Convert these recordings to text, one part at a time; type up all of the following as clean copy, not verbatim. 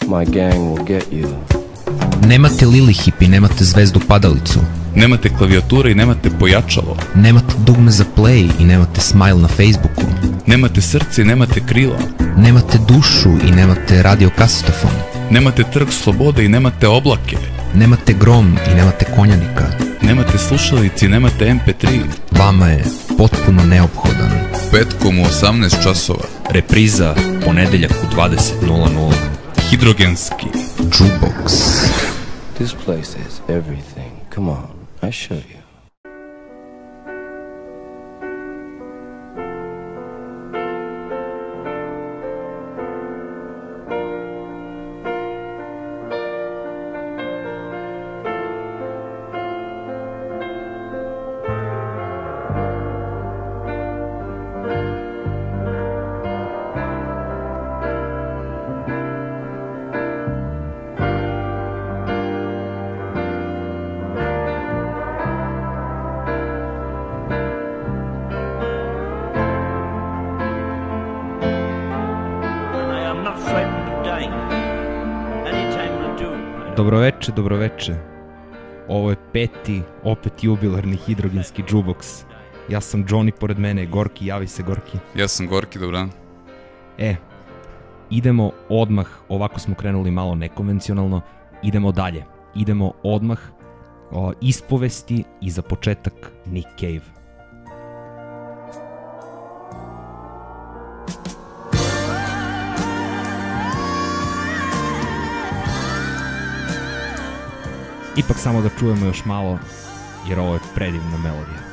My gang will get you. Nemate Lilihip i nemate zvezdu padalicu. Nemate klavijature i nemate pojačalo. Nemate dugme za play i nemate smile na Facebooku. Nemate srce i nemate krila. Nemate dušu i nemate radiokastofon. Nemate trg slobode i nemate oblake. Nemate grom i nemate konjanika. Nemate slušalici i nemate MP3. Vama je potpuno neophodan. Petkom u 18 časova. Repriza ponedeljak u 20:00. Hidrogenski. Jukebox. This place is everything. Come on, I show you. Dobroveče. Ovo je peti, opet jubilarni hidrogenski Jukebox. Ja sam Johnny, pored mene je Gorki, javi se Gorki. Ja sam Gorki, dobro dan. Idemo odmah, ovako smo krenuli malo nekonvencionalno, idemo dalje. Idemo odmah, ispovesti i za početak Nick Cave. Ipak samo da čujemo još malo, jer ovo je predivna melodija.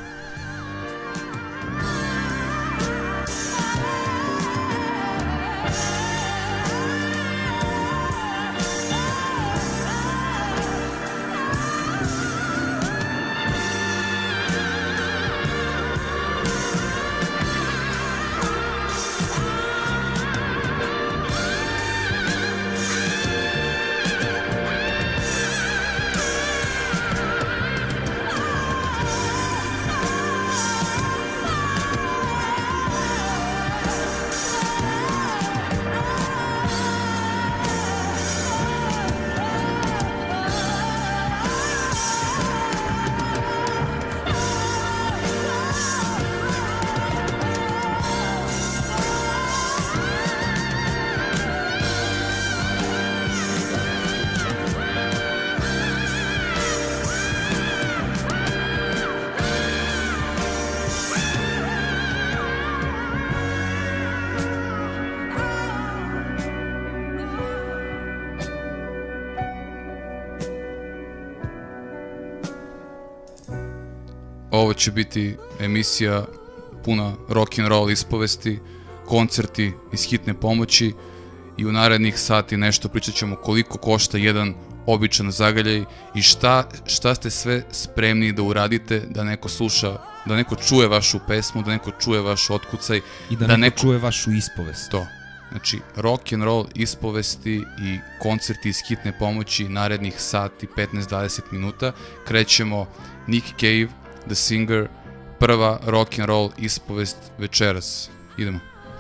Ovo će biti emisija puna rock'n'roll ispovesti, koncerti iz hitne pomoći i u narednih sati nešto pričat ćemo koliko košta jedan običan zagaljaj i šta ste sve spremni da uradite da neko sluša, da neko čuje vašu pesmu, da neko čuje vaš otkucaj. I da neko čuje vašu ispovest. To. Znači, rock'n'roll ispovesti i koncerti iz hitne pomoći narednih sati, 15-20 minuta. Krećemo Nick Cave, The Singer, prva rock'n'roll ispovest večeras. Idemo.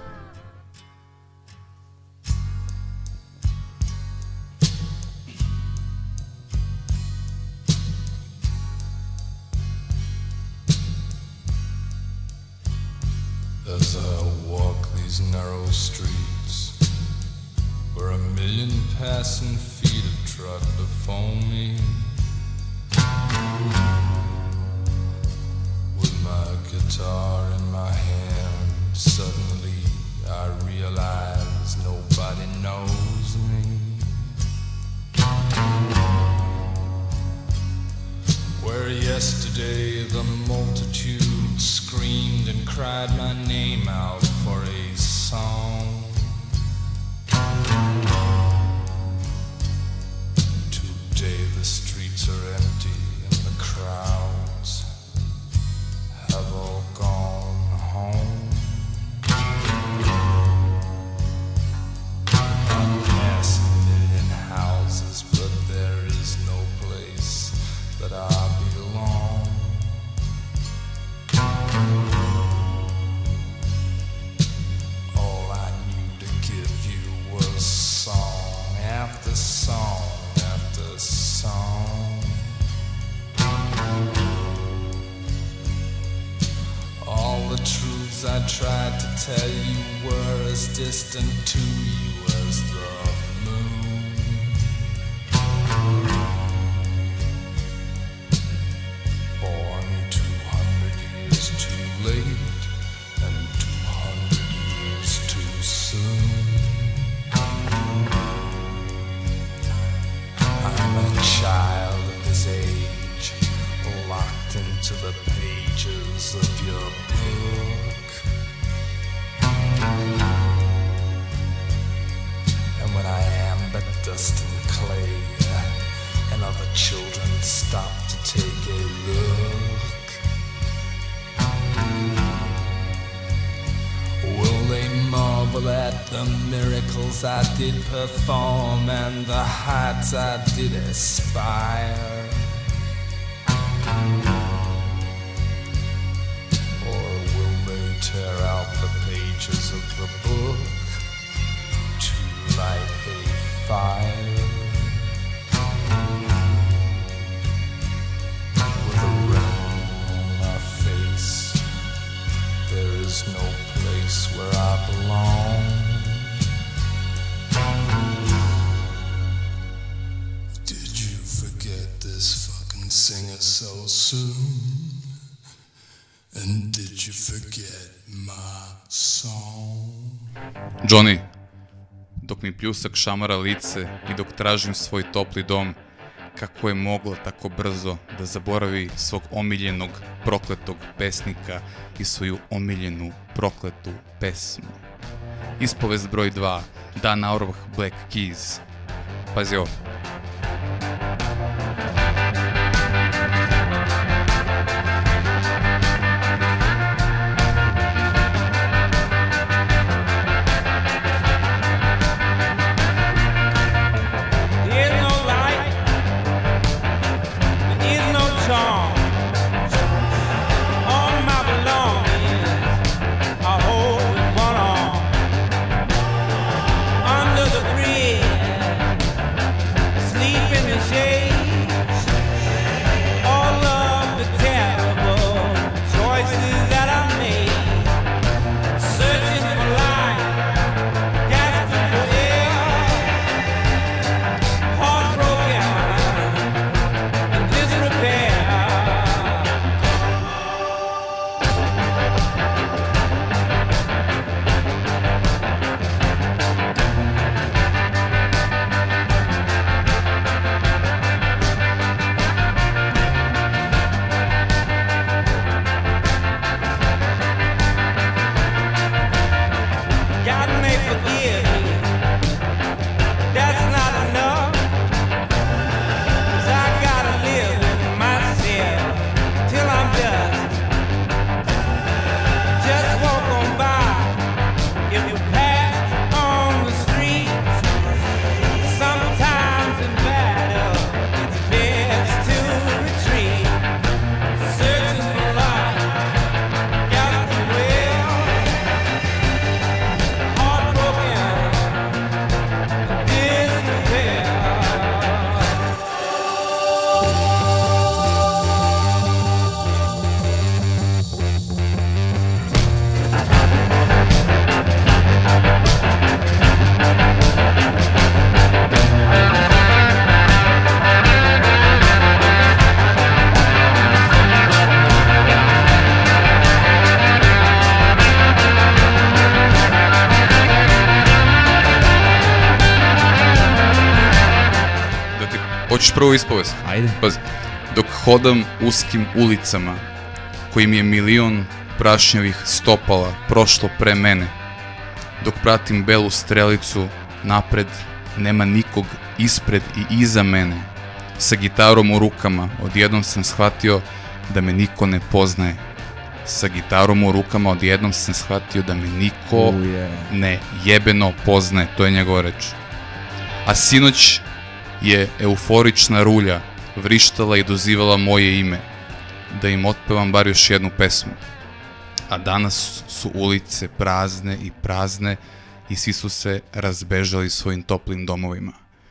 As I walk these narrow streets where a million passing feet have trod before me, with my guitar in my hand, suddenly I realize nobody knows me. Where yesterday the multitude screamed and cried my name out for a song, today the after song after song. All the truths I tried to tell you were as distant to you as the moon. Born 200 years too late and 200 years too soon. I'm a child of this age, locked into the pages of your book. And when I am but dust and clay, and other children stop to take a look, will they marvel at the miracles I did perform and the heights I did aspire? Or will they tear out the pages of the book to light a fire? With a rain on our face, there is no place where I belong. Did you forget this fucking singer so soon? And did you forget my song? Johnny, dok mi pljusak šamara lice i dok tražim svoj topli dom, kako je mogla tako brzo da zaboravi svog omiljenog prokletog pesnika i svoju omiljenu prokletu pesmu. Ispovest broj 2, Dan Auerbach Black Keys. Pazi ovo. Hoćeš prvo ispovest? Ajde. Pazi, dok hodam uskim ulicama, kojim je milion prašnjavih stopala prošlo pre mene, dok pratim belu strelicu napred, nema nikog ispred i iza mene, sa gitarom u rukama, odjednom sam shvatio da me niko ne poznaje. Sa gitarom u rukama, odjednom sam shvatio da me niko ne jebeno poznaje, to je njegova reč. A sinoć je euforična rulja vrištala i dozivala moje ime, da im otpevam bar još jednu pesmu. A danas su ulice prazne i prazne i svi su se razbežali svojim toplim domovima.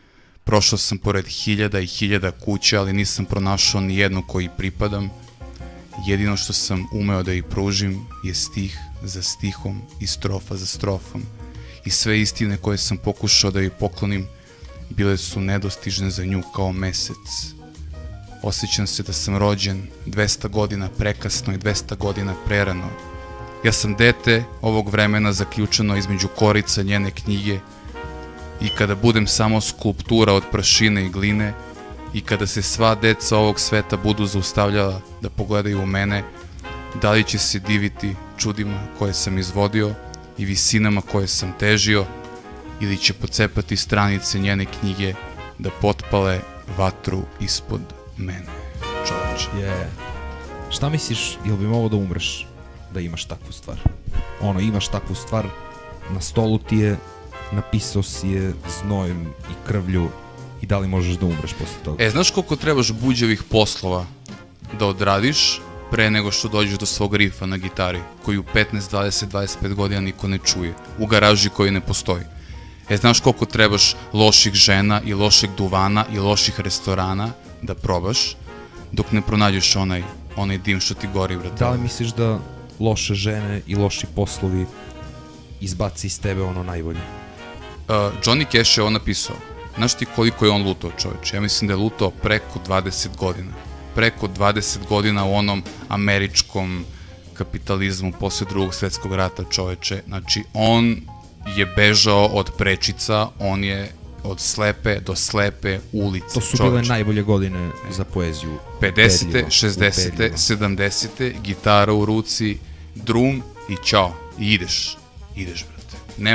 prošao sam pored hiljada i hiljada kuća, ali nisam pronašao ni jednu koji pripadam. Jedino što sam umeo da ih pružim je stih za stihom i strofa za strofom. I sve istine koje sam pokušao da joj poklonim bile su nedostižne za nju kao mesec. Osjećam se da sam rođen 200 godina prekasno i 200 godina prerano. Ja sam dete ovog vremena zaključeno između korica njene knjige i kada budem samo skulptura od prašine i gline i kada se sva deca ovog sveta budu zaustavljala da pogledaju u mene, da li će se diviti čudima koje sam izvodio i visinama koje sam težio ili će pocepati stranice njene knjige da potpale vatru ispod mene. Čoveče. Šta misliš, jel bi mogao da umreš da imaš takvu stvar? Ono, imaš takvu stvar, na stolu ti je, napisao si je znojem i krvlju i da li možeš da umreš posle toga? Znaš koliko trebaš buđevih poslova da odradiš pre nego što dođeš do svog rifa na gitari, koji u 15, 20, 25 godina niko ne čuje, u garaži koji ne postoji? Znaš koliko trebaš loših žena i lošeg duvana i loših restorana da probaš dok ne pronađeš onaj dim što ti gori, brate? Da li misliš da loše žene i loši poslovi izbaci iz tebe ono najbolje? Johnny Cash je on napisao. Znaš ti koliko je on lutao, čoveče? Ja mislim da je lutao preko 20 godina. Preko 20 godina u onom američkom kapitalizmu posle drugog svetskog rata, čoveče. Znači, on je bežao od prečica, on je od slepe do slepe ulice. To su bile najbolje godine za poeziju. 50. 60. 70. gitara u ruci, drum i ćao. I ideš, brate.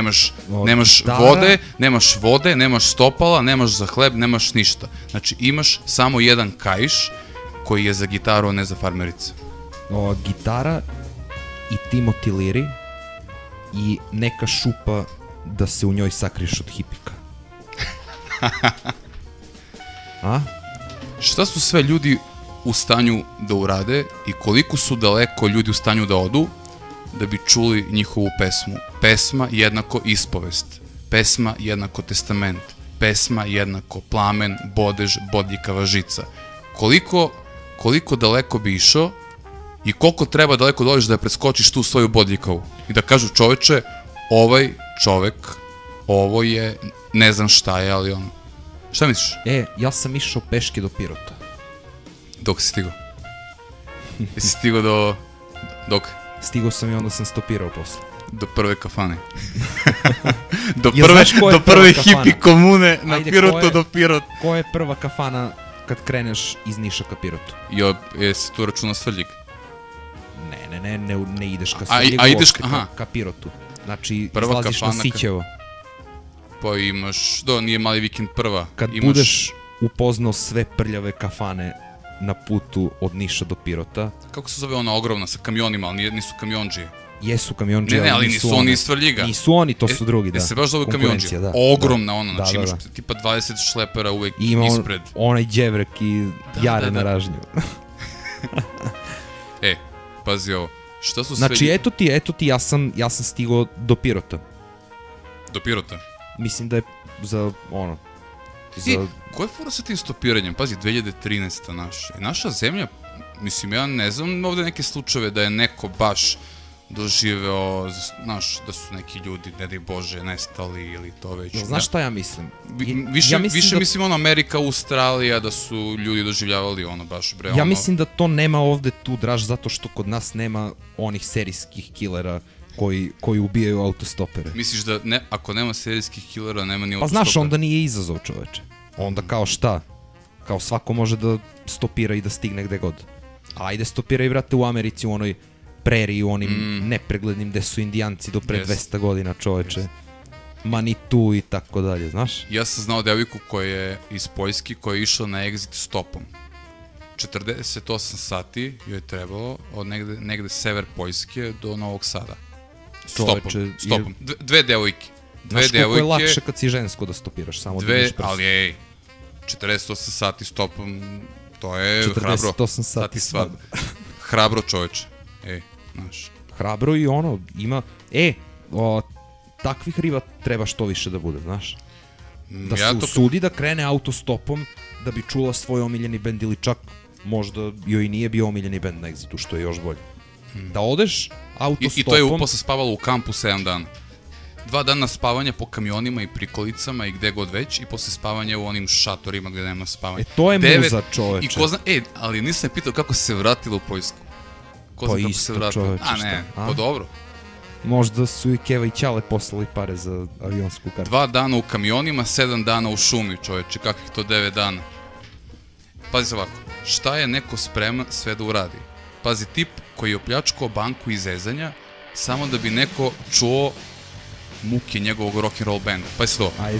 Nemaš vode, nemaš stopala, nemaš za hleb, nemaš ništa. Znači, imaš samo jedan kaiš koji je za gitaru, a ne za farmerice. Gitara i Timothy Leary i neka šupa da se u njoj sakriješ od hipika. A? Šta su sve ljudi u stanju da urade i koliko su daleko ljudi u stanju da odu da bi čuli njihovu pesmu? Pesma jednako ispovest, pesma jednako testament, pesma jednako plamen, bodež, bodljikava žica. Koliko daleko bi išao i koliko treba daleko dođeš da preskočiš tu svoju bodljikavu i da kažu, čoveče, ovaj čovek, ovo je, ne znam šta je, ali ono. Šta misliš? Ja sam išao peške do Pirota. Dok si stigao? Jesi stigao do... Dok? Stigao sam i onda sam stopirao posle. Do prve kafane. do prve hipi komune na Pirotu do Pirot. Koja je prva kafana kad kreneš iz Niša ka Pirotu? Jesi tu računa Svrljig? Ne ideš ka Svrljigu, ka Pirotu. Znači, izlaziš na Sićevo. Pa imaš, nije Mali vikend prva. Kad budeš upoznao sve prljave kafane na putu od Niša do Pirota. Kako se zove ona ogromna sa kamionima, ali nisu kamionđije? Jesu kamionđije, ali nisu oni iz Svrljiga. Nisu oni, to su drugi, da. Se baš zove kamionđije. Ogromna ona, znači imaš tipa 20 šlepera uvek ispred. Ima onaj đevrek i jare na ražnju. Pazi ovo. Šta su sve... Znači, eto ti, ja sam stigao do Pirota. Do Pirota? Mislim da je za, ono... Koja je fora sa tim stopiranjem? Pazi, 2013. naša zemlja, mislim, ja ne znam ovde neke slučajeve da je neko baš doživeo, znaš, da su neki ljudi, ne daj Bože, nestali ili to već. Znaš šta ja mislim? Više mislim ono Amerika, Australija, da su ljudi doživljavali ono baš, bre, ono... Ja mislim da to nema ovde tu draž, zato što kod nas nema onih serijskih killera koji ubijaju autostopere. Misliš da ako nema serijskih killera, nema ni autostopera? Pa znaš, onda nije izazov, čoveče. Onda kao šta? Kao svako može da stopira i da stigne gde god. Ajde stopiraj, vrate, u Americi, u onoj preriji, u onim nepreglednim gde su Indijanci do pre 200 godina, čoveče. Manitu i tako dalje, znaš? Ja sam znao devojku koja je iz Poljski, koja je išla na exit stopom. 48 sati joj je trebalo od negde sever Poljske do Novog Sada. Stopom. Dve devojke. Znaš koliko je lakše kad si žensko da stopiraš, samo da ideš brzo. Ali 48 sati stopom, to je hrabro. 48 sati svadba. Hrabro, čoveče. Znaš. Hrabro i ono, ima... takvih riba treba što više da bude, znaš? Da se usudi da krene autostopom da bi čula svoj omiljeni bend ili čak možda joj nije bio omiljeni bend na Exitu, što je još bolje. Da odeš autostopom... I to je posle spavalo u kampu 7 dana. 2 dana spavanja po kamionima i prikolicama i gde god već i posle spavanja u onim šatorima gde nema spavanja. To je muza, čoveče. I ko zna, ali nisam pitao kako se vratilo u Poljsku. Ko zna kako se vratilo? Čoveče, pa dobro. Možda su i Keva i Ćale poslali pare za avionsku kartu. 2 dana u kamionima, 7 dana u šumi, čoveče, kakvih to 9 dana. Pazi se ovako, šta je neko spreman sve da uradi? Pazi, tip koji je opljačkao banku iz zezanja samo da bi neko čuo muke njegovog rock'n'roll benda. Pazi se to. Ajde.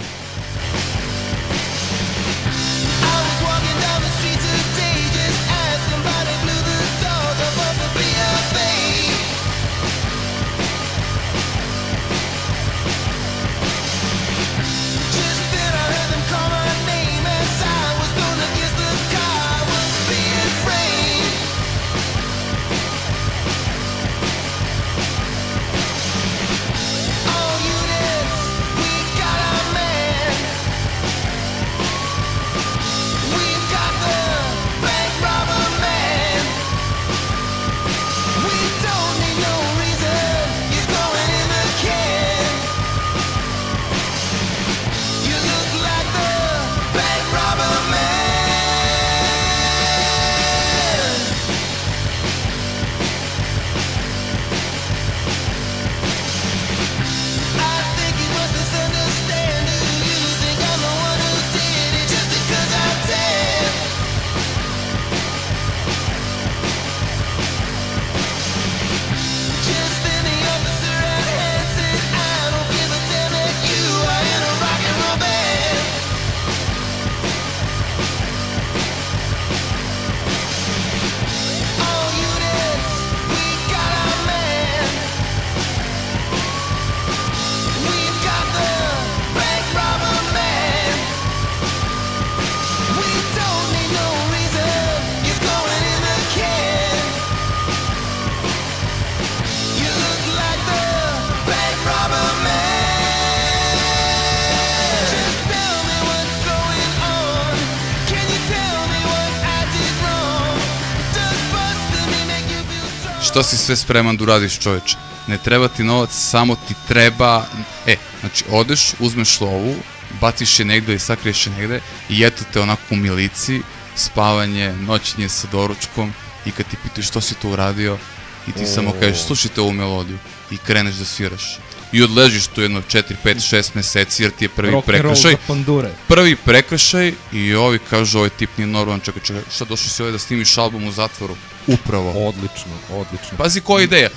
Šta si sve spreman da uradiš, čoveče? Ne treba ti novac, samo ti treba... znači, odeš, uzmeš lovu, baciš je negde i sakriješ je negde i eto te onako u milici, spavanje, noćenje sa doručkom i kad ti pitaju što si to uradio i ti samo kažeš, slušajte ovu melodiju i kreneš da sviraš. I odležiš tu jedno 4, 5, 6 meseci jer ti je prvi prekršaj. Prvi prekršaj i ovi kažu, ovaj tip nije normalan, čekaj, šta došli si ovdje da snimiš album u zatvoru? Upravo. Odlično. Pazi koja ideja,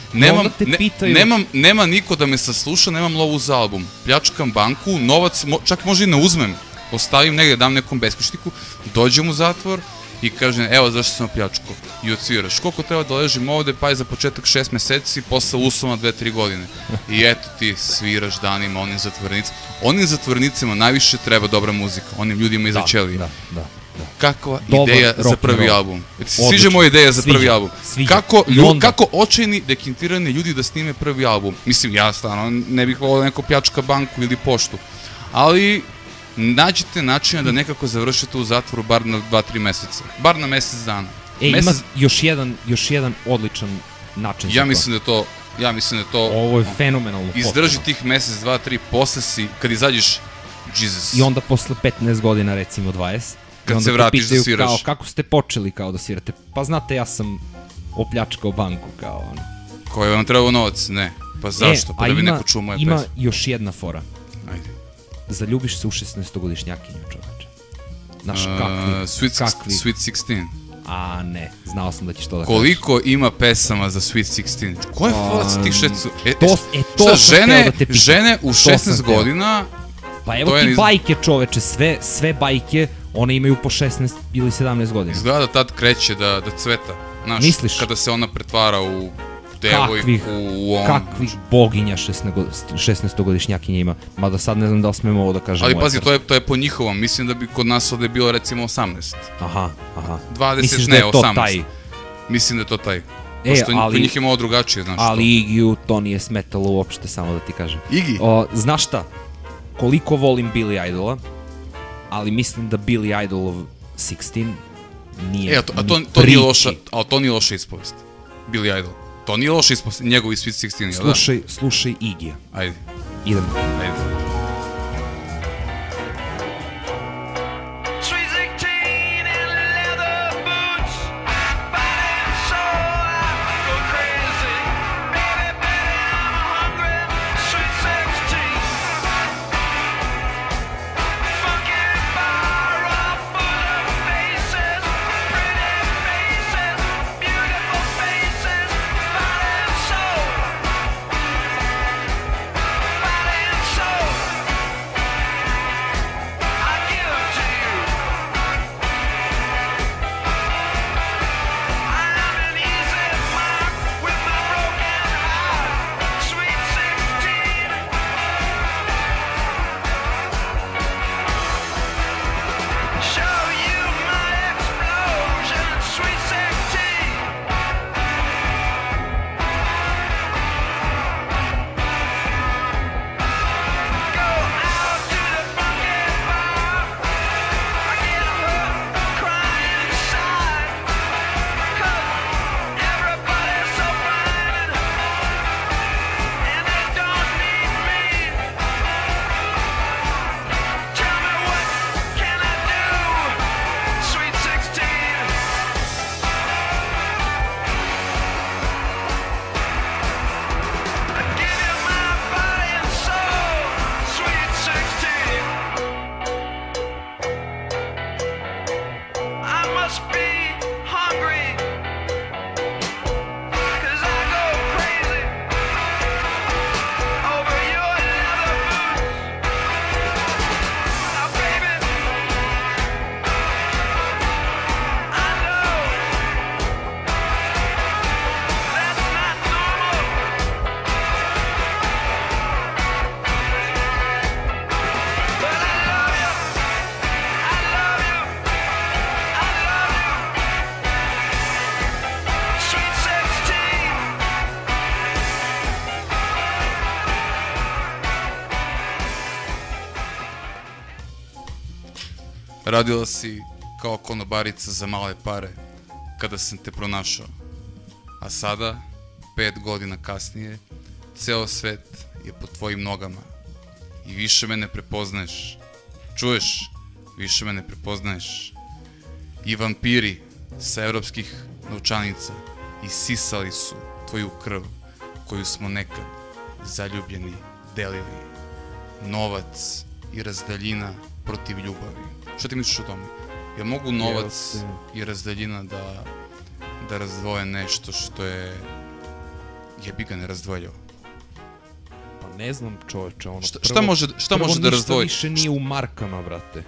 nema niko da me sasluša, nemam lovu za album, pljačkam banku, novac, čak možda i ne uzmem, ostavim negdje, dam nekom beskućniku, dođem u zatvor i kažem, evo zašto sam pljačko i odsviraš. Koliko treba da ležim ovde, pa je za početak 6 meseci, posle uslova 2-3 godine. I eto ti sviraš danima onim zatvornicima. Onim zatvornicima najviše treba dobra muzika, onim ljudima iza ćelije. Da. Kakva ideja za prvi album. Sviđa moja ideja za prvi album. Kako očajni, dekintirani ljudi da snime prvi album. Mislim, ja stvarno ne bih volio neko pljačka banku ili poštu. Ali... nađite načina da nekako završite u zatvoru bar na 2-3 meseca. Bar na mesec dana. Ima još jedan odličan način za to. Ja mislim da je to... Ovo je fenomenalno. Izdrži tih mesec, 2, 3, posle si, kad izađeš, Jesus. I onda posle 15 godina, recimo 20, kad se vratiš da sviraš. Kao, kako ste počeli kao da svirate? Pa znate, ja sam opljačkao banku, kao ono. Koji vam trebao novac? Ne. Pa zašto? Pa da bi neko čuo moje pesme. Ima još jedna fora. Ajde. Zaljubiš se u 16-godišnjakinju, čoveče. Znaš, kakvi... Sweet 16. A ne, znao sam da ćeš to da kažeš. Koliko ima pesama za Sweet 16? Ko je falac tih 16? To sam hteo da te pitam. Žene u 16 godina... Pa evo ti bajke, čoveče, sve bajke, one imaju po 16 ili 17 godina. Izgleda da tad kreće da cveta. Znaš, kada se ona pretvara u... Kakvih boginja 16-godišnjakinja ima. Mada sad ne znam da li smemo ovo da kažemo. Ali pazi, to je po njihovom. Mislim da bi kod nas ovde bilo recimo 18. Aha. 20, ne, 18. Mislim da je to taj. Pošto kod njih je malo drugačije, znaš što. Ali Igiju to nije smetalo uopšte, samo da ti kažem. Igi? Znaš šta? Koliko volim Billy Idola, ali mislim da Billy Idolov 16 nije A to nije loša ispovest. Billy Idol. To nije loša ispovest, njegovi Sweet 16, jel da? Slušaj Iggy. Ajde. Idemo. Ajde. Radila si kao konobarica za male pare kada sam te pronašao. A sada, 5 godina kasnije, ceo svet je pod tvojim nogama. I više me ne prepoznaješ. Čuješ? Više me ne prepoznaješ. I vampiri sa evropskih novčanica isisali su tvoju krv koju smo nekad zaljubljeni delili. Novac i razdaljina protiv ljubavi. Šta ti misliš o tome? Jel mogu novac i razdaljina da razdvoje nešto što je jebi ga nerazdvojljivo? Pa ne znam, čoveče, ono... Šta može da razdvoji? Ništa više nije u markama, brate.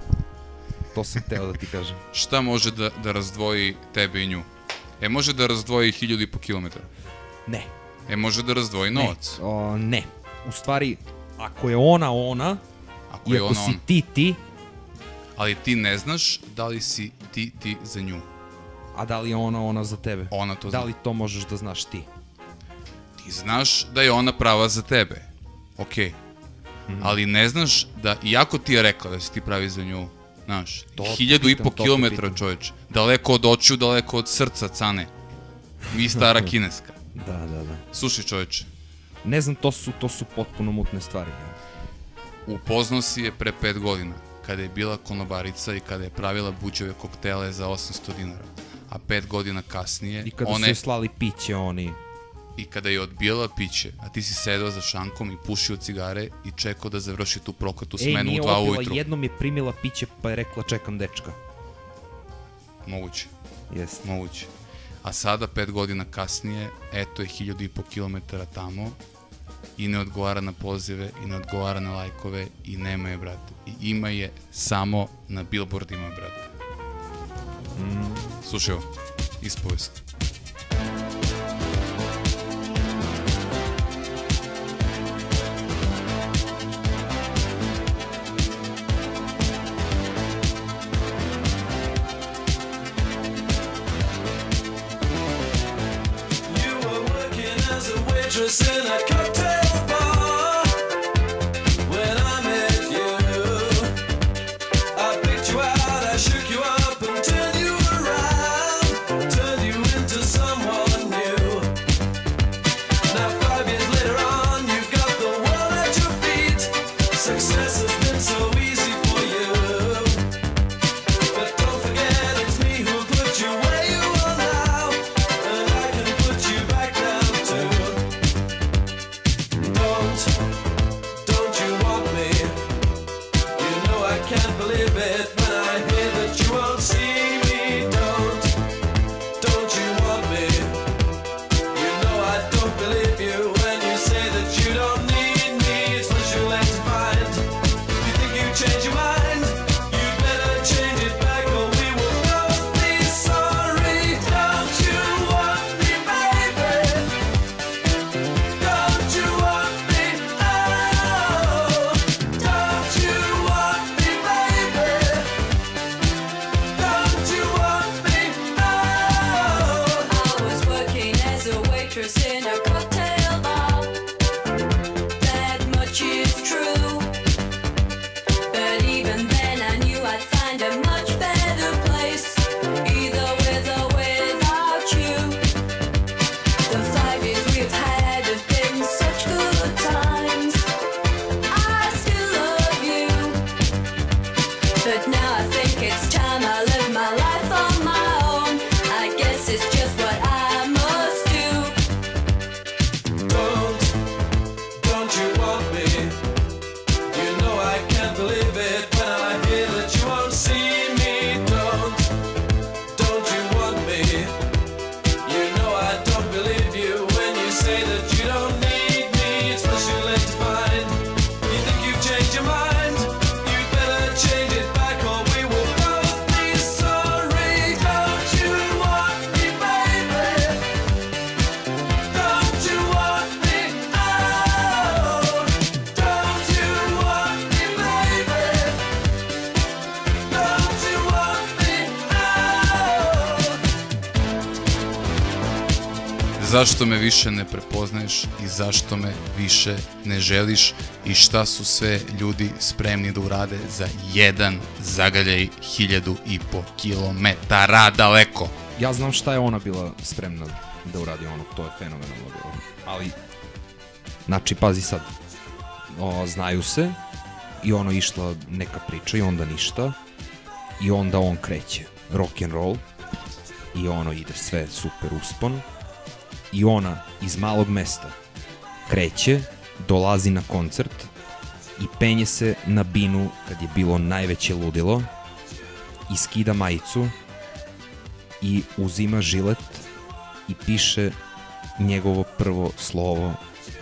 To sam teo da ti kažem. Šta može da razdvoji tebe i nju? Može da razdvoji 1500 kilometara? Ne. Može da razdvoji novac? Ne. U stvari, ako je ona, i ako si ti... Ali ti ne znaš da li si ti za nju. A da li je ona za tebe? Ona to zna. Da li to možeš da znaš ti? Ti znaš da je ona prava za tebe. Okej. Ali ne znaš da, iako ti je rekla da si ti pravi za nju, znaš, 1500 kilometara, čoveč, daleko od očiju, daleko od srca, cane. Mi stara kineska. Da. Slušaj, čoveče. Ne znam, to su potpuno mutne stvari. Upoznao si je pre 5 godina, kada je bila konobarica i kada je pravila buđave koktele za 800 dinara. A 5 godina kasnije... I kada su joj slali piće oni... I kada je odbijala piće, a ti si sedao za šankom i pušio cigare i čekao da završi tu proklatu smenu u 2 ujutru. Nije odbila, jednom je primila piće pa je rekla čekam dečka. Moguće. Jeste. Moguće. A sada, 5 godina kasnije, eto je 1500 kilometara tamo i ne odgovara na pozive i ne odgovara na lajkove i nema je, brate. I ima je samo na billboardima, brate. Slušaj ovo, ispovest. In a cocktail bar, when I met you, now I think it's time I live my life on my own. I guess it's just what I must do. Don't you want me? You know I can't believe it when I hear that you won't see me. Don't you want me? You know I don't believe you when you say that you don't need me. It's much too late to find. You think you've changed your mind? You better change it back or we will both be sorry. Don't you want me, baby? Don't you want me? Oh, don't you want me, baby? Don't you want me? Oh. Zašto me više ne prepoznaješ i zašto me više ne želiš i šta su sve ljudi spremni da urade za jedan zagaljaj 1500 kilometara daleko. Ja znam šta je ona bila spremna da uradi ono, to je fenomenalno bilo. Ali, znači, pazi sad, znaju se i ono išla neka priča i onda ništa i onda on kreće rock and roll i ono ide sve super uspon i ona iz malog mesta kreće, dolazi na koncert i penje se na binu kad je bilo najveće ludilo i skida majicu i uzima žilet i piše njegovo prvo slovo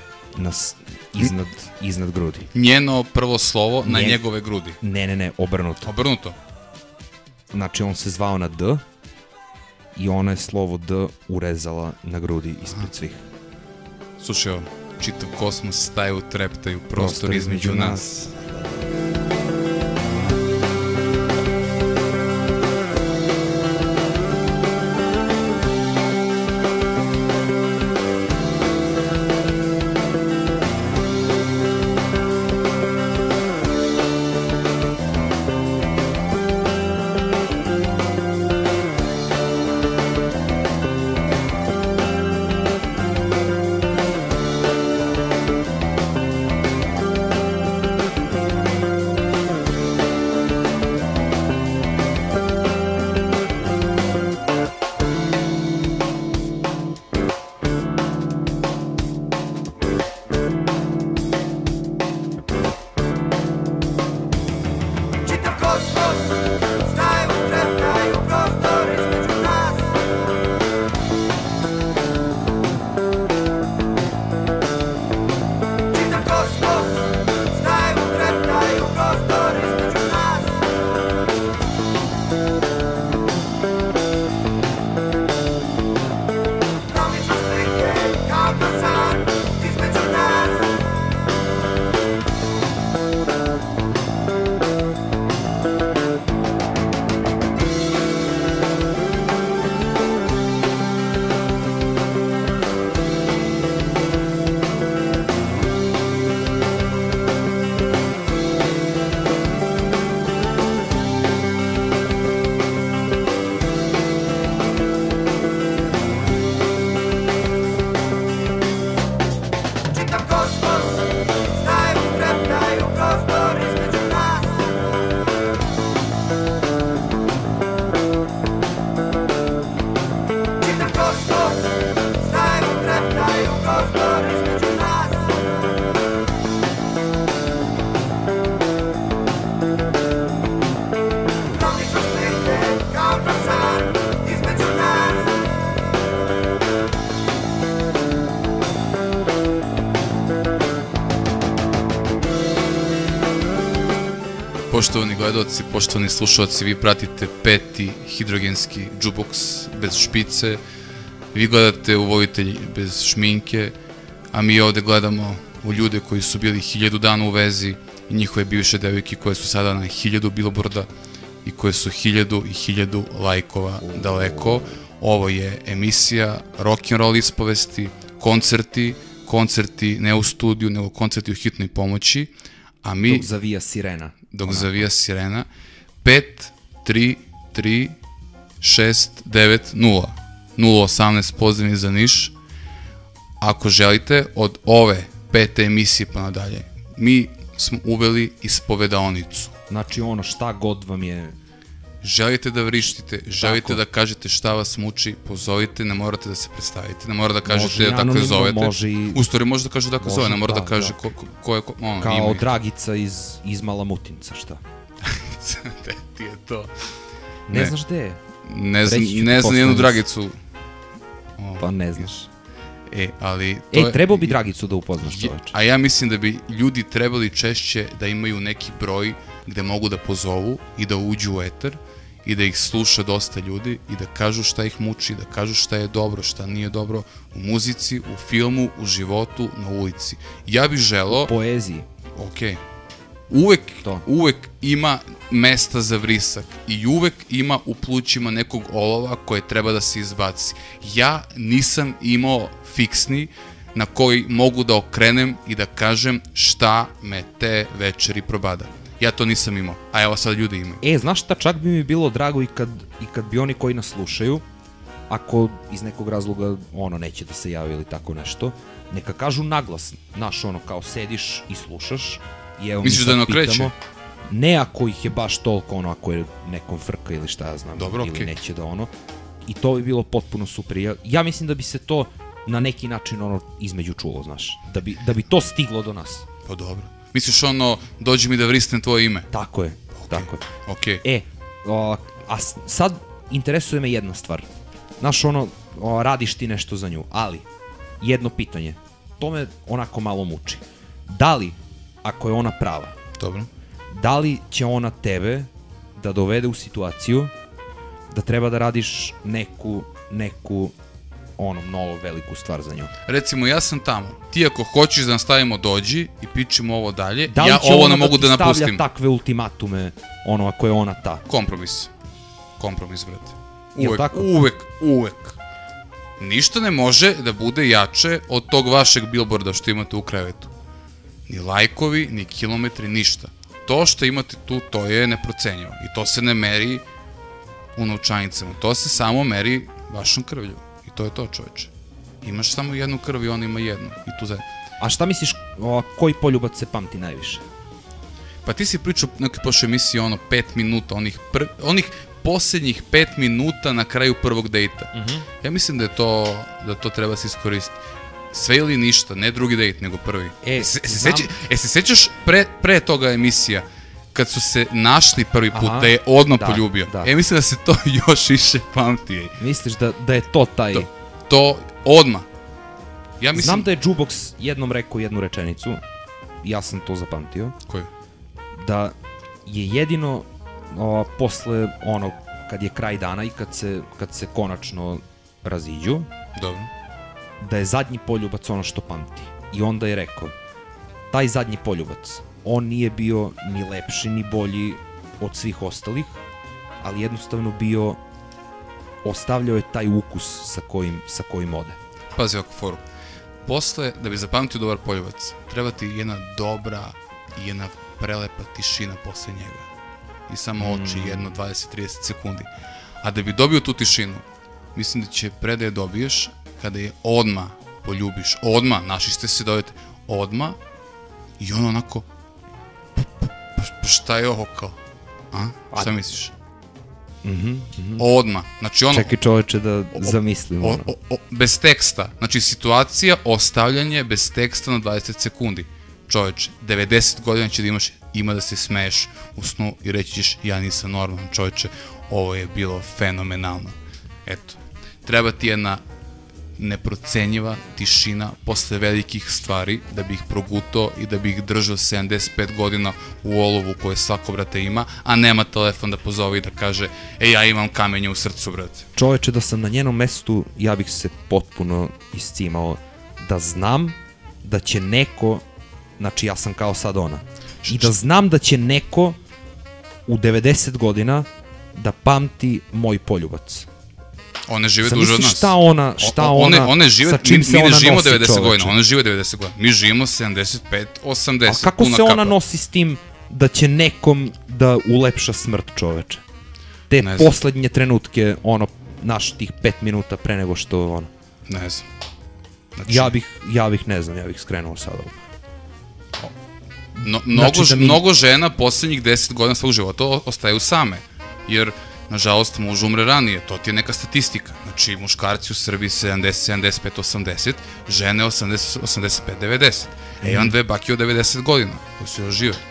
iznad grudi. Njeno prvo slovo na njegove grudi. Ne, obrnuto. Obrnuto. Znači on se zvao na D i ona je slovo D urezala na grudi ispred svih. Slušaj ovo, čitav kosmos staje u treptaju prostor između nas. Poštovani gledalci, poštovani slušalci, vi pratite 5. hidrogenski jukebox bez špice, vi gledate u Voditelj bez šminke, a mi ovde gledamo u ljude koji su bili 1000 dana u vezi i njihove bivše devojke koje su sada na 1000 billboarda i koje su 1000 i 1000 lajkova daleko. Ovo je emisija rock'n'roll ispovesti, koncerti ne u studiju, nego koncerti u hitnoj pomoći, a mi... Dok zavija sirena. Dok zavija sirena. 5, 3, 3, 6, 9, 0. 018 pozivni za Niš. Ako želite, od ove 5. emisije pa nadalje, mi smo uveli ispovedaonicu. Znači ono, šta god vam je... Želite da vrištite, želite da kažete šta vas muči, pozovite, ne morate da se predstavite, ne morate da kažete da tako zovete. U stvari može da kaže da tako zove, ne mora da kaže ko je... Kao Dragica iz Malamutinca, šta? Ti je to. Ne znaš gde je? Ne znam jednu Dragicu. Pa ne znaš. Ali... trebao bi Dragicu da upoznaš, čoveče. A ja mislim da bi ljudi trebali češće da imaju neki broj gde mogu da pozovu i da uđu u eter i da ih sluša dosta ljudi i da kažu šta ih muči, da kažu šta je dobro, šta nije dobro u muzici, u filmu, u životu, na ulici. Ja bih želeo... Poeziji. Okej. Uvek ima mesta za vrisak i uvek ima u plućima nekog olova koje treba da se izbaci. Ja nisam imao fiksni na koji mogu da okrenem i da kažem šta me te večeri probada. Ja to nisam imao, a evo sad ljudi imaju. Znaš šta, čak bi mi bilo drago i kad bi oni koji nas slušaju, ako iz nekog razloga neće da se javi ili tako nešto, neka kažu naglas, znaš, kao sediš i slušaš. Misliš da ne okreće? Ne ako ih je baš toliko, ako je nekom frka ili šta ja znam, dobro, ili neće da i to bi bilo potpuno super. Ja mislim da bi se to na neki način između čulo, znaš, da bi to stiglo do nas. Pa dobro. Misliš dođi mi da vrisnem tvoje ime? Tako je, tako je. Okej. A sad interesuje me jedna stvar. Znaš, radiš ti nešto za nju, ali jedno pitanje, to me onako malo muči. Da li, ako je ona prava, dobro, da li će ona tebe da dovede u situaciju da treba da radiš neku mnogo veliku stvar za nju? Recimo, ja sam tamo. Ti ako hoćeš da nastavimo, dođi i pričamo ovo dalje. Ja ovo ne mogu da napustim. Da li će ona da ti stavlja takve ultimatume, ako je ona ta? Kompromis, brate. Uvek. Ništa ne može da bude jače od tog vašeg billboarda što imate u krevetu. Ni lajkovi, ni kilometri, ništa. To što imate tu, to je neprocenjivo. I to se ne meri u novčanicama. To se samo meri vašom krvlju. I to je to, čoveče. Imaš samo jednu krv i on ima jednu. I tu zajedno. A šta misliš, koji poljubac se pamti najviše? Pa ti si pričao nekoj prošle emisiji 5 minuta, onih posljednjih 5 minuta na kraju prvog dejta. Ja mislim da to treba se iskoristiti. Sve ili ništa, ne drugi dejt, nego prvi. Se sećaš pre toga emisija, kad su se našli prvi put, da je odmah poljubio? Mislim da se to još više pamti. Misliš da je to taj... To odmah. Znam da je Jukebox jednom rekao jednu rečenicu, ja sam to zapamtio. Koju? Da je jedino posle kad je kraj dana i kad se konačno raziđu, dobro, da je zadnji poljubac ono što pamti. I onda je rekao, taj zadnji poljubac, on nije bio ni lepši ni bolji od svih ostalih, ali jednostavno ostavljao je taj ukus sa kojim ode. Pazi ovako foru. Posle, da bi zapamtio dobar poljubac, treba ti jedna dobra i jedna prelepa tišina posle njega. I samo oči, jedno 20-30 sekundi. A da bi dobio tu tišinu, mislim da će predaje dobiješ kada je odmah poljubiš. Odmah, našli ste se dojete. Odmah. I ono onako... šta je ovo kao? Šta misliš? Odmah. Znači ono... Čekaj, čoveče, da zamislim. Bez teksta. Znači situacija, ostavljanje bez teksta na 20 sekundi. Čoveče, 90 godina će da ima da se smeješ u snu i reći ćeš ja nisam normalan, čoveče, ovo je bilo fenomenalno. Eto, treba ti jedna neprocenjiva tišina posle velikih stvari da bi ih progutao i da bi ih držao 75 godina u olovu koje svako, brate, ima, a nema telefon da pozove i da kaže ja imam kamenje u srcu, brate. Čoveče, da sam na njenom mestu, ja bih se potpuno iscimao da znam da će neko, znači ja sam kao sad ona, i da znam da će neko u 90 godina da pamti moj poljubac. One žive duže od nas. Šta ona, sa čim se ona nosi, čoveče? Mi ne živimo 90 godina, one žive 90 godina. Mi živimo 75, 80, a kako se ona nosi s tim da će nekom da ulepša smrt, čoveče? Te poslednje trenutke, naš tih 5 minuta pre nego što Ne znam. Ja bih, ne znam, ja bih skrenuo sad ovo. Mnogo žena poslednjih 10 godina svog života ostaju same, jer nažalost muž umre ranije, to ti je neka statistika. Znači muškarci u Srbiji 70, 75, 80, žene 80, 85, 90. Imam dve bake od 90 godina koji su još žive.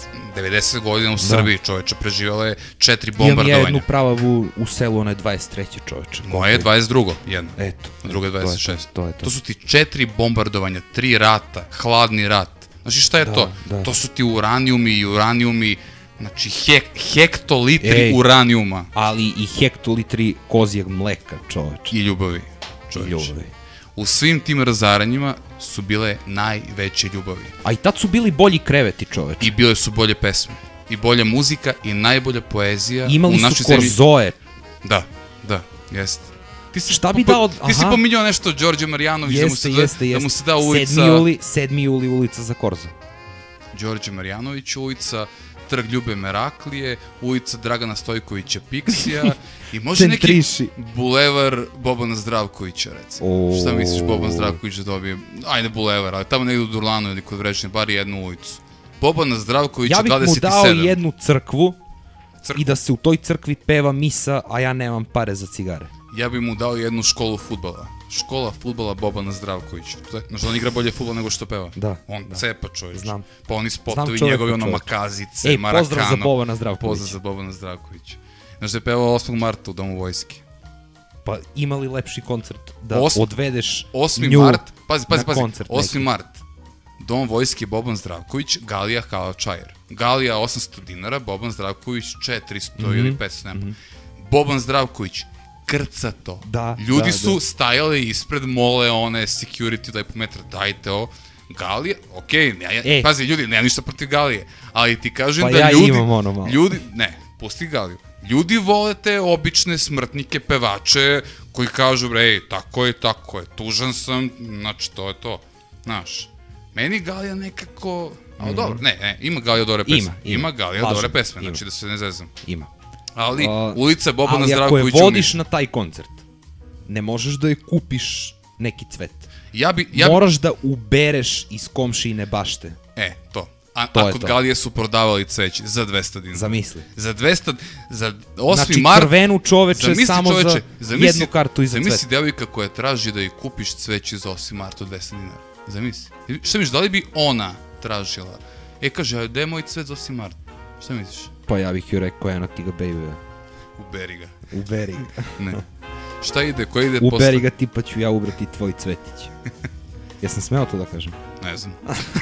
90 godina u Srbiji, čoveče, preživjela je 4 bombardovanja. Imam jednu pravavu u selu, ona je 23. čoveče. Moja je 22. jedna. Eto. Druga je 26. To je to. To su ti 4 bombardovanja, 3 rata, hladni rat. Znači šta je to? Da. To su ti uranijumi, znači hektolitri uranijuma. Ali i hektolitri kozijeg mleka, čoveče. I ljubavi, čoveče. U svim tim razaranjima su bile najveće ljubavi. A i tad su bili bolji kreveti, čoveče. I bile su bolje pesme. I bolja muzika i najbolja poezija. Imali su korzoe. Da, jeste. Šta bi dao... Ti si pominjao nešto od Đorđe Marjanovića, da mu se da ulica... 7. juli ulica za korzo. Đorđe Marjanović ulica, Trg Ljube Meraklije, ulica Dragana Stojkovića Piksija i može neki bulevar Bobana Zdravkovića, recimo. Šta misliš Boban Zdravković da dobije? Ajde bulevar, ali tamo negdje u Durlanu ili kod Vrečne, bar jednu ulicu. Bobana Zdravkovića 27. Ja bih mu dao jednu crkvu i da se u toj crkvi peva misa, a ja nemam pare za cigare. Ja bih mu dao jednu školu fudbala. Škola fudbala Bobana Zdravkovića. Znaš da on igra bolje fudbal nego što peva? Da. On cepa, čovječ. Znam. Pa oni spotovi njegovi, ono Makazice, Marakano. Pozdrav za Bobana Zdravkovića. Pozdrav za Bobana Zdravkovića. Znaš da je pevao 8. marta u Domu vojske? Pa ima li lepši koncert da odvedeš 8. nju mart, pazi, na koncert 8. mart. Dom vojske Boban Zdravković, Galija Kalačajer. Galija 800 dinara, Boban Zdravković 400 ili 500, nema. Boban Zdravković, krcato. Ljudi su stajali ispred, mole one security, daj po metra, dajte ovo. Galija, okej, pazi ljudi, nema ništa protiv Galije, ali ti kažem da ja imam ono malo. Ne, pusti Galiju. Ljudi vole te obične smrtnike, pevače, koji kažu, ej, tako je, tužan sam, znači to je to. Znaš, meni Galija nekako, ali dobro, ne, ima Galija dobre pesme. Ima Galija dobre pesme, znači da se ne zezam. Ima. Ali ulica Bobana Zdravkovića... Ali ako je vodiš na taj koncert, ne možeš da je kupiš neki cvet. Moraš da ubereš iz komšijine bašte. To. A kod Galije su prodavali cveće za 200 dinara. Zamisli. Za 200... Za 8. Znači mart... crvenu čoveče samo za jednu kartu i za cvet. Zamisli devojka koja traži da joj kupiš cveće za 8. marta od 200 dinara. Zamisli. Šta misliš, da li bi ona tražila? Kaže, gde je moj cvet za 8. marta? Šta misliš? Pa ja bih joj rekao, eno ti ga, baby. Uberi ga. Ne. Šta ide, ko ide posle? Uberi ga ti pa ću ja ubrati tvoj cvetić. Jesam smeo to da kažem? Ne znam.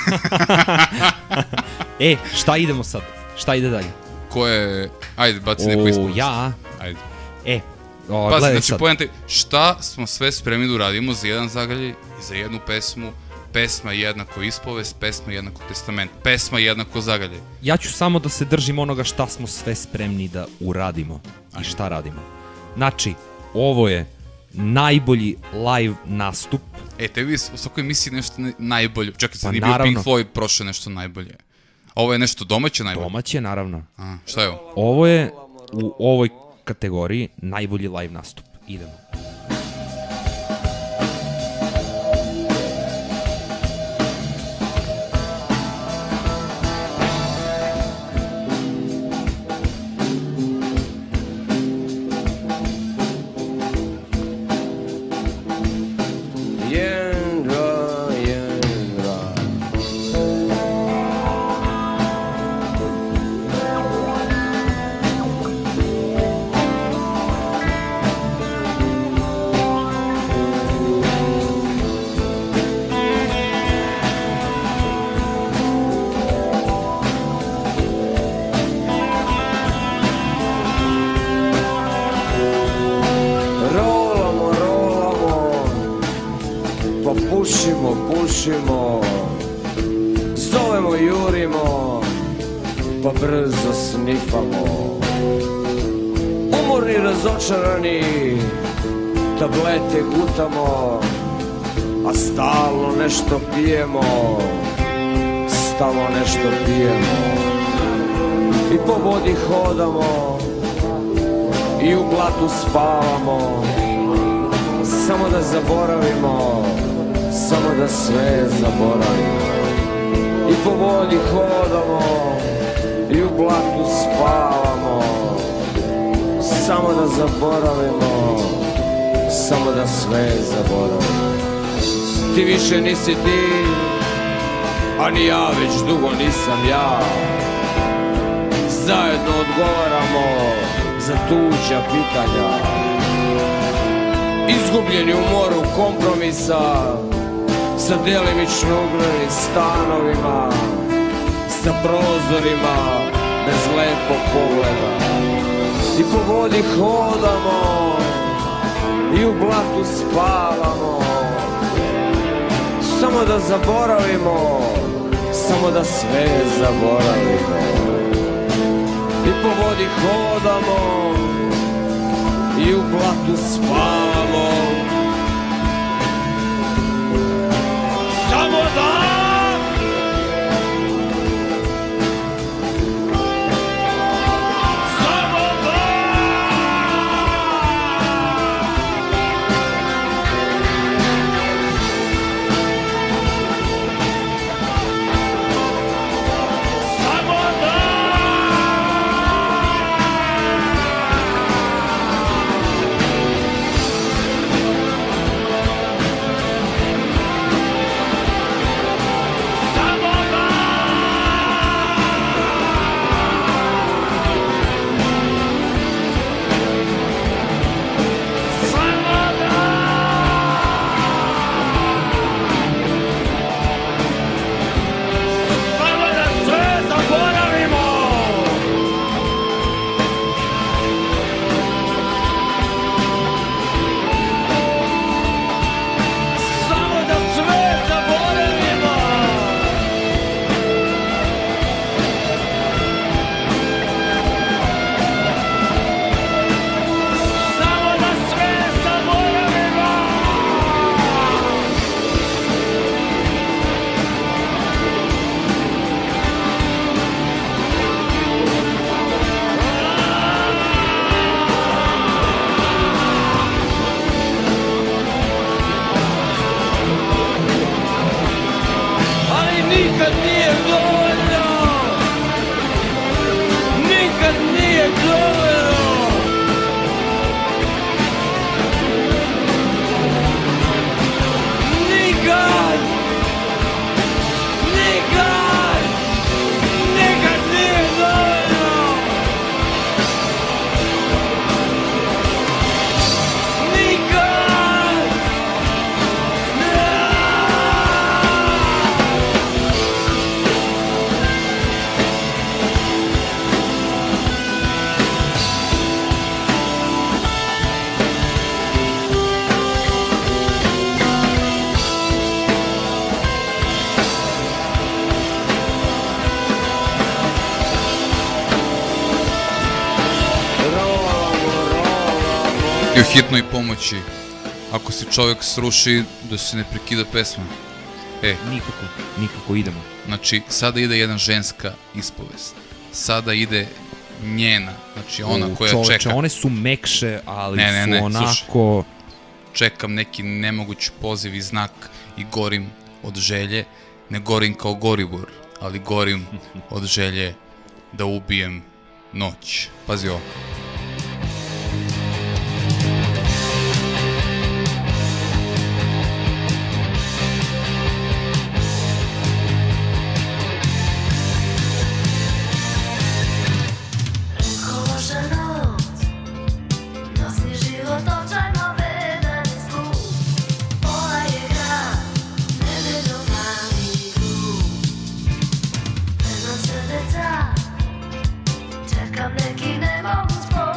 Šta idemo sad? Šta ide dalje? Ko je... Ajde, baci neko ispod. Ja? Ajde. Pazi, znači pojentaj, šta smo sve spremni da uradimo za jedan zagrljaj i za jednu pesmu? Pesma jednako ispovest, pesma jednako testament, pesma jednako zagrljaj. Ja ću samo da se držim onoga šta smo sve spremni da uradimo i šta radimo. Znači, ovo je najbolji live nastup. Tebi u svakoj emisiji nešto najbolje. Čekaj, sad je bio Pink Floyd, prošlo nešto najbolje. Ovo je nešto domaće najbolje? Domaće, naravno. Šta je ovo? Ovo je u ovoj kategoriji najbolji live nastup. Idemo. Pušimo, zovemo, jurimo, pa brzo snifamo. Umorni, razočarani, tablete gutamo, a stalno nešto pijemo, I po vodi hodamo, i u blatu spavamo, samo da zaboravimo, samo da sve zaboravimo. I po vodi hodamo i u blatu spavamo. Samo da zaboravimo, samo da sve zaboravimo. Ti više nisi ti, a ni ja već dugo nisam ja. Zajedno odgovaramo za tuđa pitanja. Izgubljeni u moru kompromisa, sa delimično ugranim stanovima, sa prozorima bez lepog pogleda. I po vodi hodamo i u blatu spavamo. Samo da zaboravimo, samo da sve zaboravimo. I po vodi hodamo i u blatu spavamo. Samo da I u hitnoj pomoći, ako se čovjek sruši, da se ne prekida pesma. Nikako idemo. Znači, sada ide jedna ženska ispovest. Sada ide njena, znači ona koja čoveče, čeka. one su mekše, ali Ne, su onako... slušaj. Čekam neki nemogući poziv i znak i gorim od želje. Ne gorim kao Goribor, ali gorim od želje da ubijem noć. Pazi ovo. Czekam neki nemoguć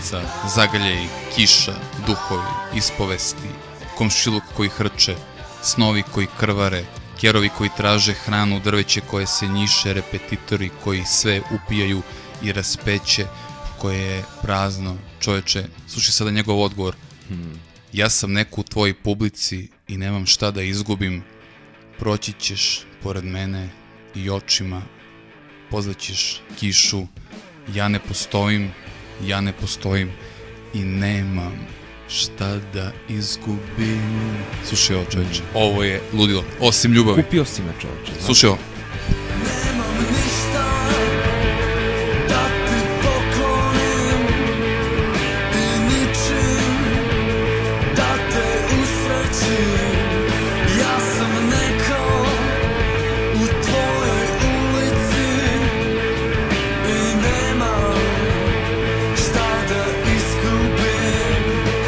sunca, zagrljaj, kiša, duhovi, ispovesti, komšiluk koji hrče, snovi koji krvare, kerovi koji traže hranu, drveće koje se njiše, repetitori koji sve upijaju i raspeće, koje je prazno. Čoveče, slušaj sada njegov odgovor. Ja sam neko u tvojoj publici i nemam šta da izgubim. Proći ćeš pored mene i očima pozvaćeš kišu. Ja ne postojim i nemam šta da izgubim. Slušaj ovo, čoveče, ovo je ludilo, osim ljubavi. Kupio si me, čoveče. Slušaj ovo. Nemam ništa da ti poklonim i ničim da te usrećim. Ja sam neko u tvojoj ulici i nemam šta da izgubim.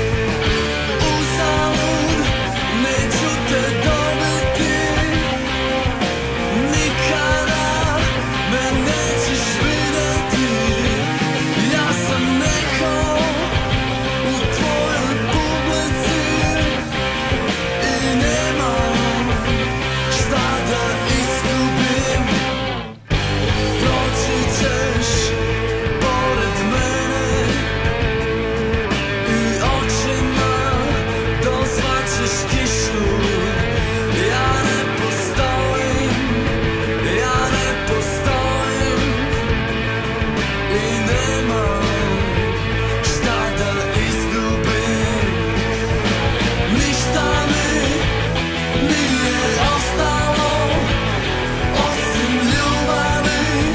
Uzalud neću te dobiti, nikada me nećeš vidjeti. Ja sam neko u tvojoj publici i nemam šta da izgubim. Proći ćeš pored mene i očima dozvaćeš kišu. Ja ne postojim i nemam šta da izgubim. Ništa mi nije ostalo osim ljubavi.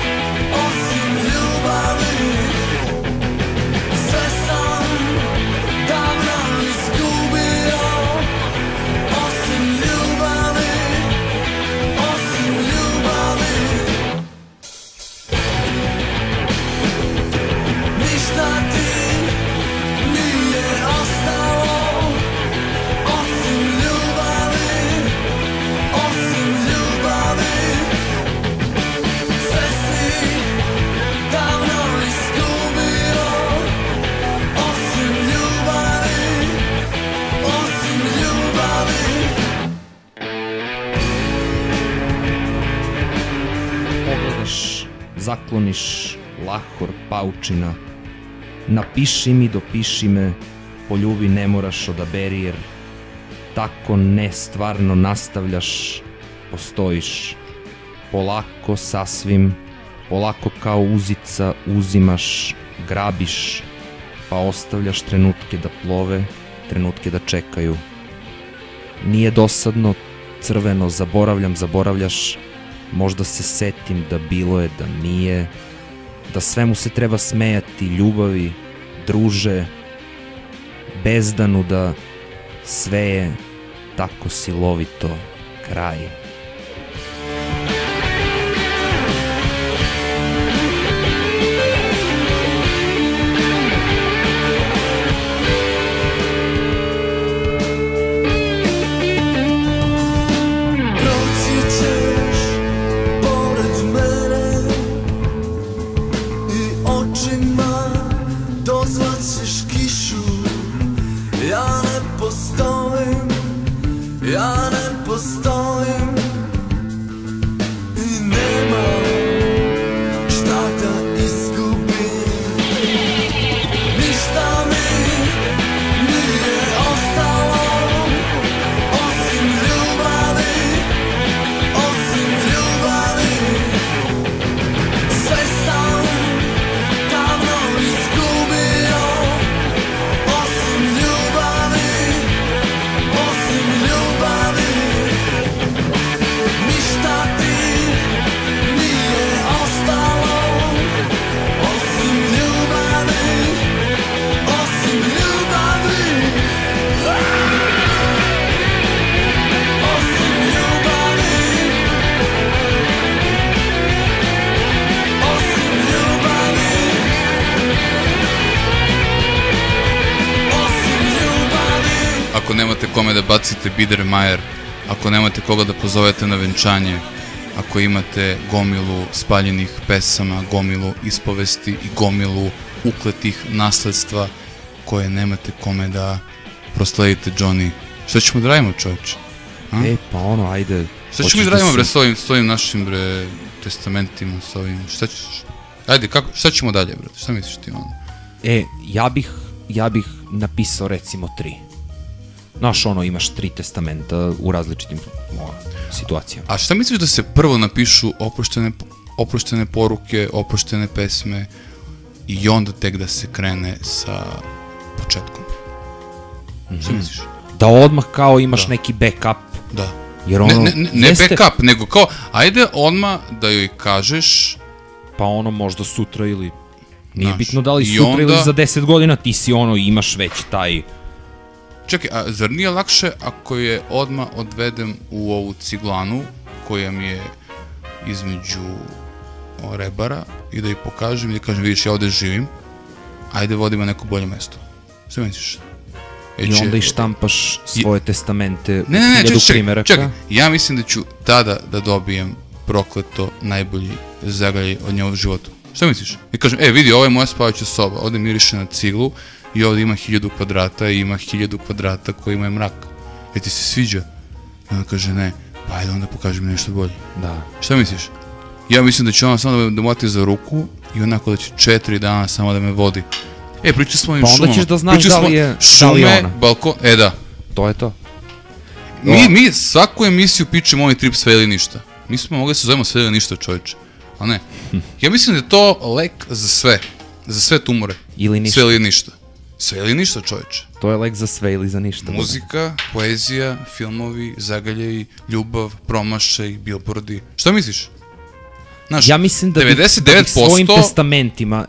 Sve sam davno izgubio osim ljubavi. Ništa ti nije ostalo osim ljubavi. Sve si davno izgubio osim ljubavi. Pogledaš, zakloniš, lahor, paučina. Napiši mi, dopiši me, poljubi ne moraš, odaberi, jer tako nestvarno nastavljaš, postojiš. Polako, sasvim, polako kao uzica uzimaš, grabiš, pa ostavljaš trenutke da plove, trenutke da čekaju. Nije dosadno, crveno, zaboravljaš, možda se setim da bilo je, da nije, da svemu se treba smejati, ljubavi, druže, bezdanu, da sve je tako silovito, kraj. Proći ćeš pored mene i očima dozvaćeš kišu. Ja ne postojim i nemam šta da izgubim. Ništa mi nije ostalo osim ljubavi. Sve sam davno izgubio osim ljubavi. Ništa ti nije ostalo osim ljubavi. Ako nemate kome da bacite Biedermeier, ako nemate koga da pozovete na venčanje, ako imate gomilu spaljenih pesama, gomilu ispovesti i gomilu ukletih nasledstva koje nemate kome da prosledite, Johnny. Šta ćemo da radimo, čovječe? Pa ono, ajde. Šta ćemo mi da radimo, bre, s ovim našim, bre, testamentima, s ovim, šta ćeš? Ajde, šta ćemo dalje, bre, šta misliš ti ono? Ja bih napisao recimo 3. Znaš, ono, imaš 3 testamenta u različitim situacijama. A šta misliš da se prvo napišu oproštene poruke, oproštene pesme i onda tek da se krene sa početkom? Šta misliš? Da odmah kao imaš neki backup. Da. Jer ono, ne backup, nego kao, ajde odmah da joj kažeš... Pa ono, možda sutra ili... Nije Znaš, bitno da li i sutra onda- ili za 10 godina, ti si ono, imaš već taj... Čekaj, a zar nije lakše ako je odmah odvedem u ovu ciglanu koja mi je između rebara i da ih pokažem i da kažem, vidiš, ja ovde živim, ajde vodim na neko bolje mesto. Šta misliš? I onda i štampaš svoje testamente u Ne, 1000 primeraka. čekaj, ja mislim da ću tada da dobijem prokleto najbolji zagrljaj od njegovog životu. Šta misliš? I kažem, vidi, ovo je moja spavajuća soba, ovde miriše na ciglu i ovde ima 1000 kvadrata i ima 1000 kvadrata kojima je mrak. Ti se sviđa? I onda kaže, ne, pa ajde onda pokaži mi nešto bolje. Da. Šta misliš? Ja mislim da će ona samo da me vati za ruku i onako da će 4 dana samo da me vodi. Pričali smo o ovim Pa onda šumama. ćeš da znaš Pričali da li smo je- šume, da li je ona. balkon, da. To je to. Mi svaku emisiju pičemo ovaj trip sve ili ništa. Mi smo mogli da se zovemo sve ili ništa, čovječe. A ne. Ja mislim da je to lek za sve. Za sve tumore. Ili ništa. Sve ili ništa. Sve ili ništa, čovječe. To je lek za sve ili za ništa. Muzika, poezija, filmovi, zagaljeji, ljubav, promašaj, billboardi. Šta misliš? Znaš, Ja mislim da bih 99% svojim testamentima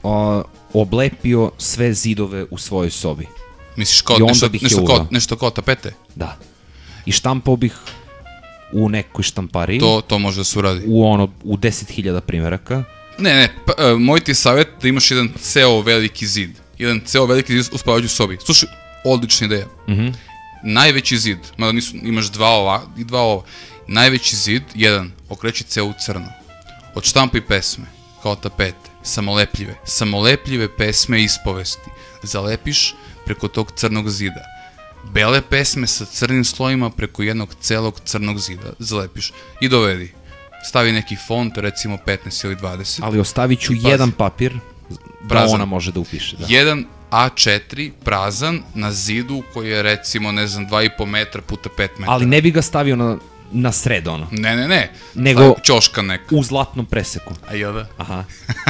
oblepio sve zidove u svojoj sobi. misliš kao I onda bih je uveo. nešto kao tapete? Da. I štampao bih u nekoj štampariji, To može da se uradi. u 10.000 primeraka. Ne, moj ti savjet da imaš jedan ceo veliki zid. Jedan ceo veliki zid u spavajućoj sobi. Slušaj, odlična ideja. Najveći zid, mada imaš dva ova. Najveći zid, jedan, okreći ceo u crno. Odštampaj pesme, kao tapete, samolepljive pesme i ispovesti. Zalepiš preko tog crnog zida. Bele pesme sa crnim slojima preko jednog celog crnog zida. Zalepiš i dovedi. Stavi neki font, recimo 15 ili 20. Ali ostavit ću Pazi. jedan papir da Prazan. ona može da upiše. Da. Jedan A4 prazan na zidu koji je recimo, ne znam, 2,5 metra puta 5 metara. Ali ne bi ga stavio na sred ono. Ne. Nego- Stavi ćoška neka. U zlatnom preseku. A jel da? Aha.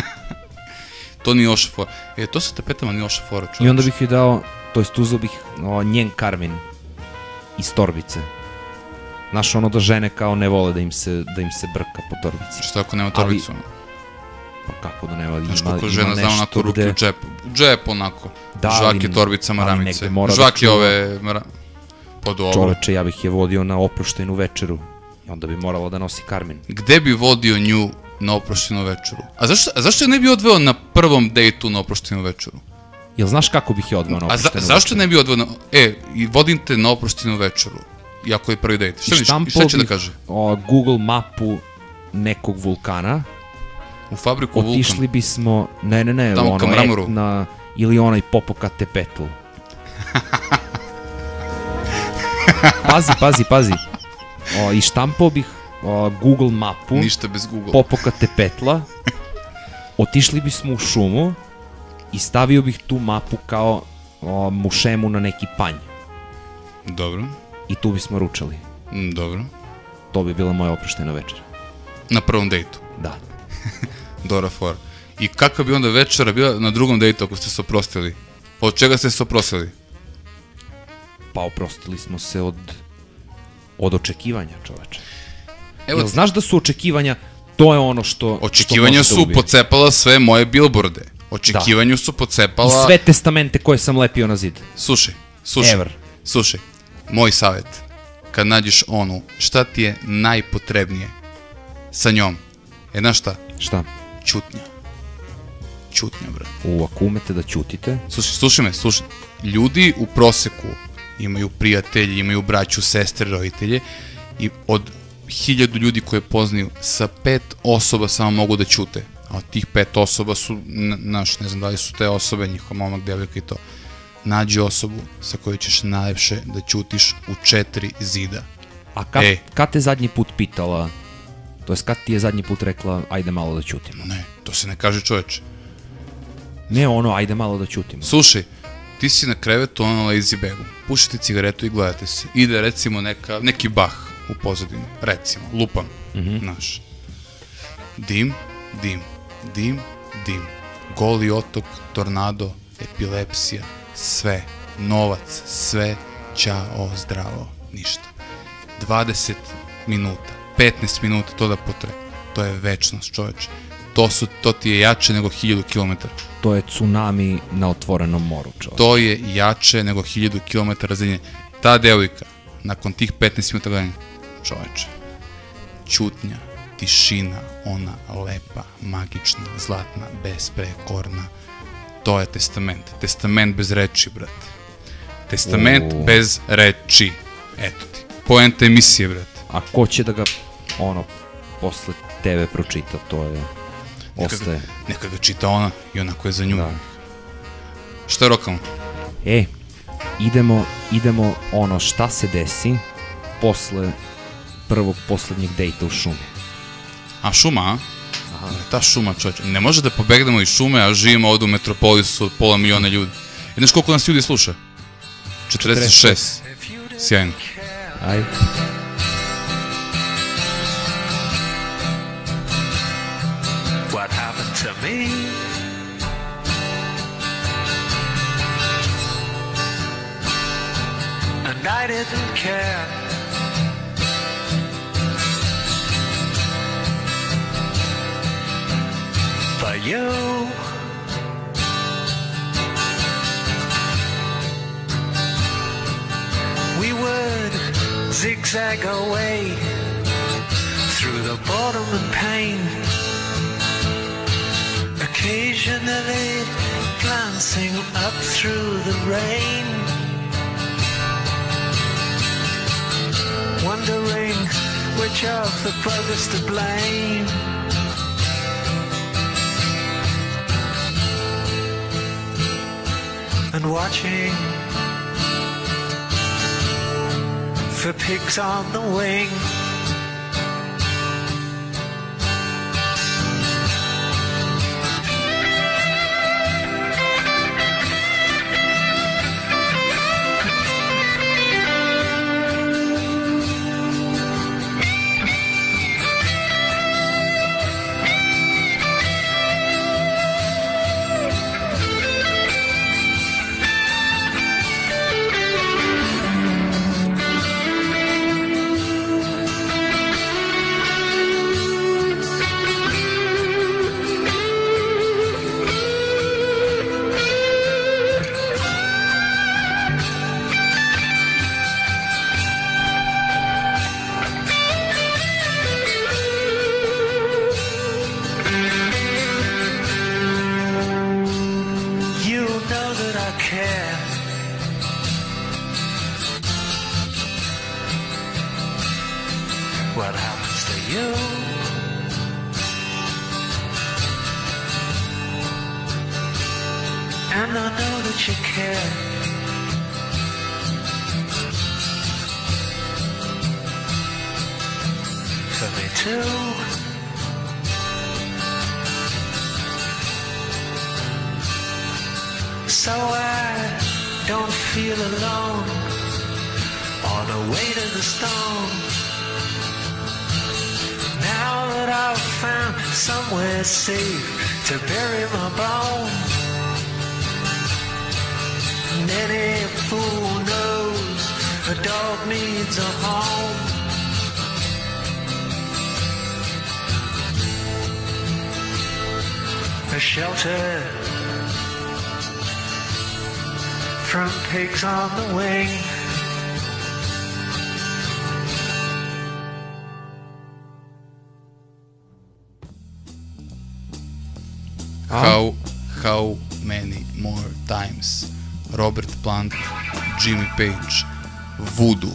To nije loša fora. To sa tapetama nije loša fora, čovječ. I onda bih joj dao, to jest uzeo bih njen karmin iz torbice. Znaš, ono da žene kao ne vole da im se brka po torbici. Šta ako nema torbicu? Pa kako da nema, Znaš ima koliko žena zna onako nešto ruke gde... u džep. U džep onako. Da, ali- Žvake torbica ali maramice. negde mora da Žvake čuva. ove... Pa dobro. Čoveče, ja bih je vodio na oproštenu večeru. I onda bi morala da nosi karmin. Gde bi vodio nju na oproštenu večeru? A zašto je ne bi odveo na prvom dejtu na oproštenu večeru? Jel znaš kako bih je odveo na oproštenu večeru? Zašto ne bi odveo na... i vodim te na oproštenu večeru. Iako je prvi dejt. I štampao Šta će da bih, kaže? Google mapu nekog vulkana. U fabriku Vulkan. Otišli bismo, ne, Tamo ka mramoru. ili onaj Popocatépetl. Pazi. I štampao bih Google mapu Ništa bez Google. Popocatépetla. Otišli bismo u šumu i stavio bih tu mapu kao mušemu na neki panj. Dobro. I tu bismo ručali. Dobro. To bi bila moja oproštena večera. Na prvom dejtu. Da. Dobra fora. I kakva bi onda večera bila na drugom dejtu ako ste se oprostili? Od čega ste se oprostili? Pa oprostili smo se od očekivanja, čoveče. Evo, Jel znaš da su očekivanja, to je ono što očekivanja može da su ubije. pocepala sve moje billboarde. Očekivanju su I pocepala... sve testamente koje sam lepio na zid. Slušaj. Ever. Slušaj. Moj savjet. Kad nađeš onu, šta ti je najpotrebnije sa njom? Znaš šta? Šta? Ćutnja. Ćutnja, brat. Ako umete da ćutite, Slušaj me. Ljudi u proseku imaju prijatelji, imaju braću, sestre, roditelje i od 1000 ljudi koje poznaju, sa 5 osoba samo mogu da ćute. a od tih 5 osoba su, ne znam da li su te osobe, njihova momak, devojka i to, nađi osobu sa kojoj ćeš najlepše da ćutiš u 4 zida. A kad te zadnji put pitala, to jest kad ti je zadnji put rekla, ajde malo da ćutimo? Ne, to se ne kaže, čoveče. Ne ono, ajde malo da ćutimo. Slušaj, ti si na krevetu, ono na lazy bagu, pušite cigaretu i gledate se. Ide recimo neki Bach u pozadini, recimo, lupam, znaš. Dim, dim, dim, dim, Goli otok, tornado, epilepsija, sve, novac, sve, ćao, zdravo, ništa. 20 minuta, 15 minuta to da potre, to je večnost, čoveče. To ti je jače nego 1000 km. To je tsunami na otvorenom moru, čovječ. To je jače nego 1000 km razdaljine. Ta devojka, nakon tih 15 minuta gledanja, čoveče, ćutnja, tišina, ona lepa, magična, zlatna, besprekorna, to je testament. Testament bez reči, brate. Testament bez reči. Eto ti. Poenta emisije, brate. A ko će da ga, posle tebe pročita, to je... ostaje. Neka ga čita ona i onako je za nju. Da. Šta je Rokamo? Idemo šta se desi posle prvog poslednjeg dejta u šumi. A šuma, a? Aha. Ta šuma, čovječe. Ne može da pobegnemo iz šume, a živimo ovdje u metropolisu od pola miliona ljudi. I znaš koliko nas ljudi sluša? 46. Sjajno. Ajde. What happened to me? And I didn't care. For you. We would zigzag away through the boredom and pain. Occasionally glancing up through the rain, wondering which of the brothers to blame. And watching for pigs on the wing. What happens to you? And I know that you care. For me too. So I don't feel alone on the way to the stone. Now that I've found somewhere safe to bury my bones, and any fool knows a dog needs a home. A shelter from pigs on the wing. How many more times? Robert Plant, Jimmy Page, Voodoo,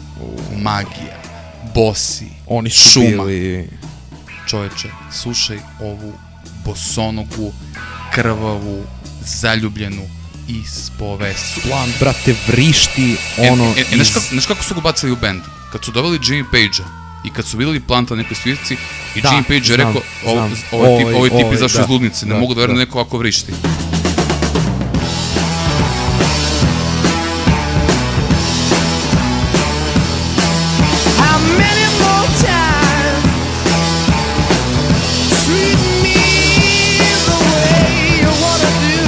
magija, bosi, oni su šuma. bili... Čoveče, slušaj ovu bosonogu, krvavu, zaljubljenu ispovest. Plan, brate, vrišti ono Znaš kako su ga bacili u band? Kad su doveli Jimmy Page-a i kad su videli Planta na nekoj svirci i Da, Jimmy Page je znam, rekao, znam. ovaj tip izašao da, iz ludnice, ne da, mogu da verujem da. da neko ovako vrišti. How many more times treat me the way you wanna do?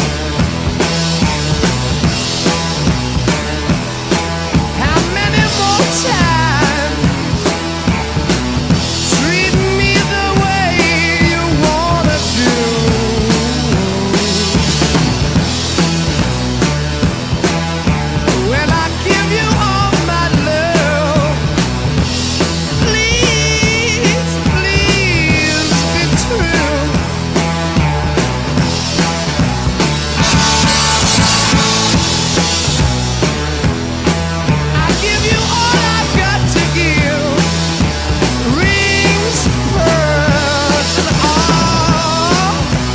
How many more times treat me the way you wanna do? When I give you all my love, please, please be true. I give you all I've got to give, rings, pearls, and all.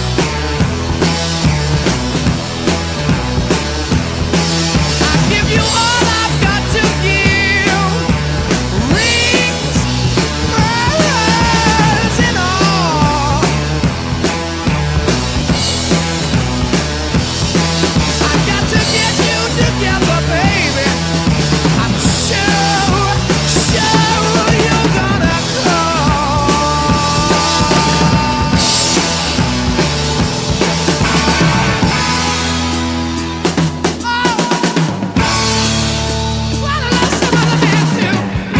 I give you all I've got to give, rings, pearls, and all. I got to get you together, baby. I'm sure you're gonna call. Wanna love some other man too?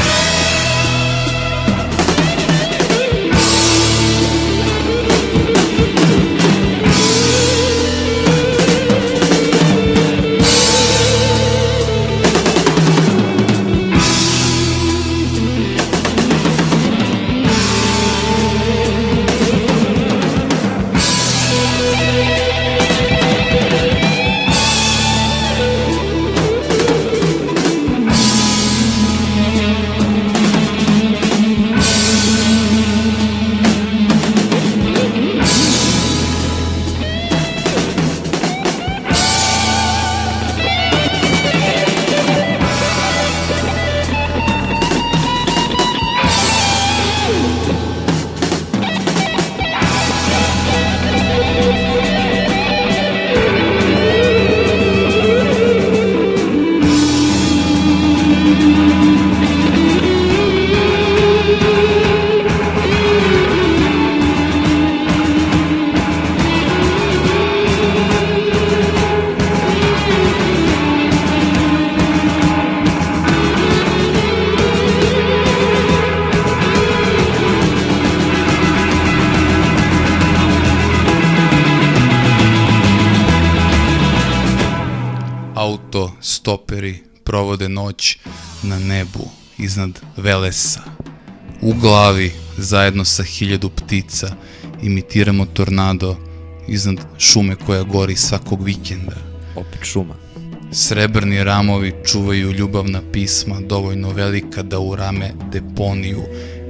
Auto stoperi provode noć na nebu iznad Velesa. U glavi, zajedno sa 1000 ptica, imitiramo tornado iznad šume koja gori svakog vikenda. Opet šuma. Srebrni ramovi čuvaju ljubavna pisma, dovoljno velika da u rame deponiju,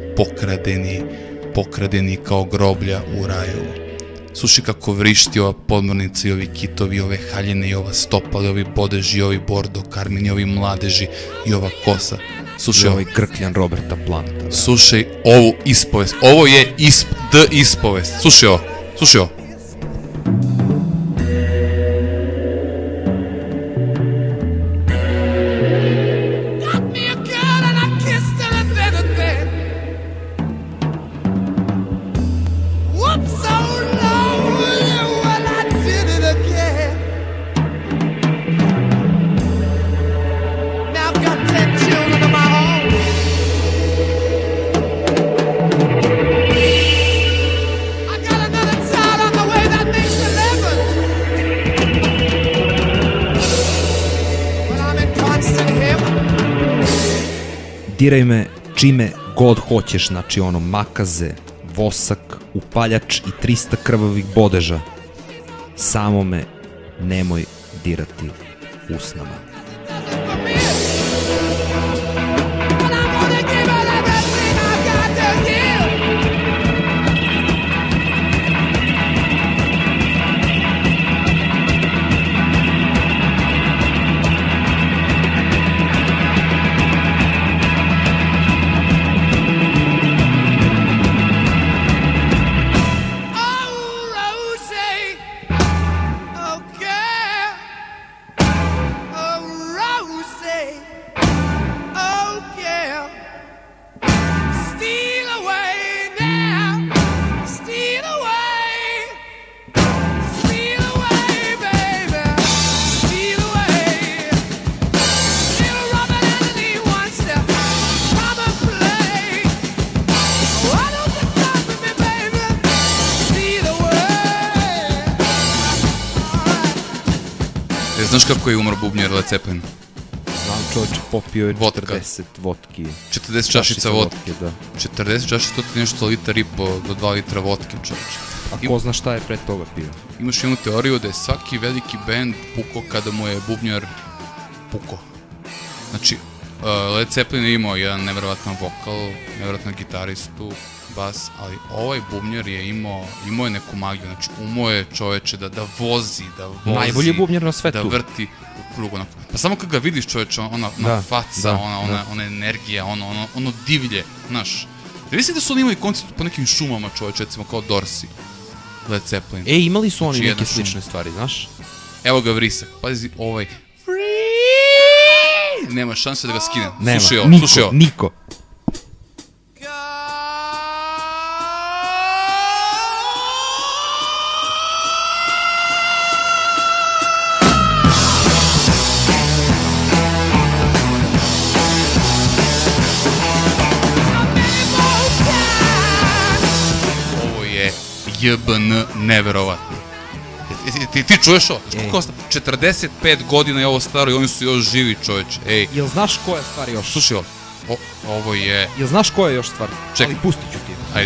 pokradeni kao groblja u raju. Slušaj kako vrišti ova podmornica i ovi kitovi, ove haljine i ova stopala, i ovi bodeži, i ovi bordo karmini, i ovi mladeži i ova kosa. Slušaj Ovaj grkljan Roberta Planta. Slušaj ovu ispovest. Ovo je ispovest. Slušaj ovo. Slušaj ovo. Got me a girl and I kissed her and then. Whoops, oh Lord, well I did it again. Now I've got 10 children of my own. I got another child on the way that makes 11. But I'm in constant heaven. Diraj me čime god hoćeš, znači ono makaze, vosak, upaljač i 300 krvavih bodeža. Samo me nemoj dirati usnama. But I'm gonna give her everything I've got to give. kako je umro bubnjar Led Zeppelin? Znam čovječe, popio je Vodka. 40 vodki. 40 čašica vodke. Da. 40 čašica, to ti nešto litra i po do 2 litra vodke, čovječe. A ko zna šta je pre toga pio? Imaš jednu teoriju da je svaki veliki band pukao kada mu je bubnjar pukao. Znači, Led Zeppelin je imao jedan nevjerovatan vokal, nevjerovatan gitaristu, bas, ali ovaj bubnjar je imao je neku magiju, znači umao je čoveče da vozi, Najbolji bubnjar na svetu. da vrti u krugu. Pa samo kad ga vidiš čoveče, ona faca, ona energija, ono divlje, znaš. Da misli da su oni imali koncert po nekim šumama čoveče, recimo kao Dorsey, Led Zeppelin. Imali su oni Znači, neke jedan šum. slične stvari, znaš? Evo ga vrisak, pazi ovaj. Nema šanse da ga skinem. Nema, Slušaj ovo, niko, slušaj ovo. niko. Ovo je JBN neverovatno. Ti čuješ ovo? 45 godina je ovo staro i oni su još živi čoveče. Ej, Jel znaš koja je stvar još? slušaj ovo. Ovo je... Jel znaš koja je još stvar? Čekaj. Ali pustit ću ti. Ajde.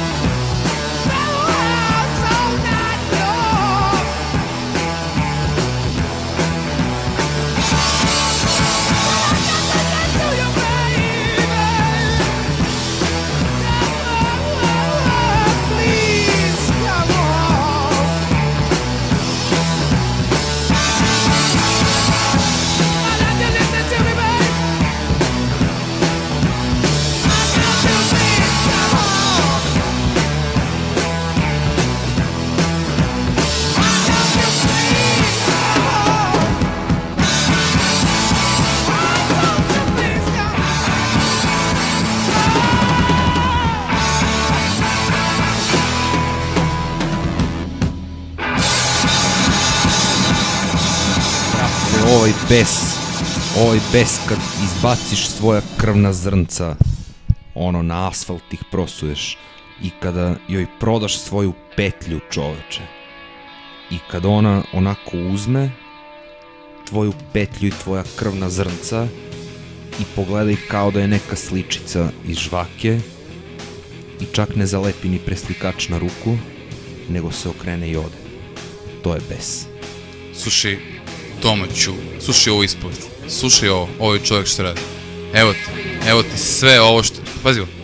Ovaj bes kad izbaciš svoja krvna zrnca, ono na asfalt ih prosuješ i kada joj prodaš svoju petlju čoveče i kad ona onako uzme tvoju petlju i tvoja krvna zrnca i pogledaj kao da je neka sličica iz žvake i čak ne zalepi ni preslikač na ruku, nego se okrene i ode. To je bes. Slušaj, domaću, slušaj ovo ispovest. Slušaj ovo, ovaj čovjek što radi. Evo ti sve ovo što... Pazi ovo.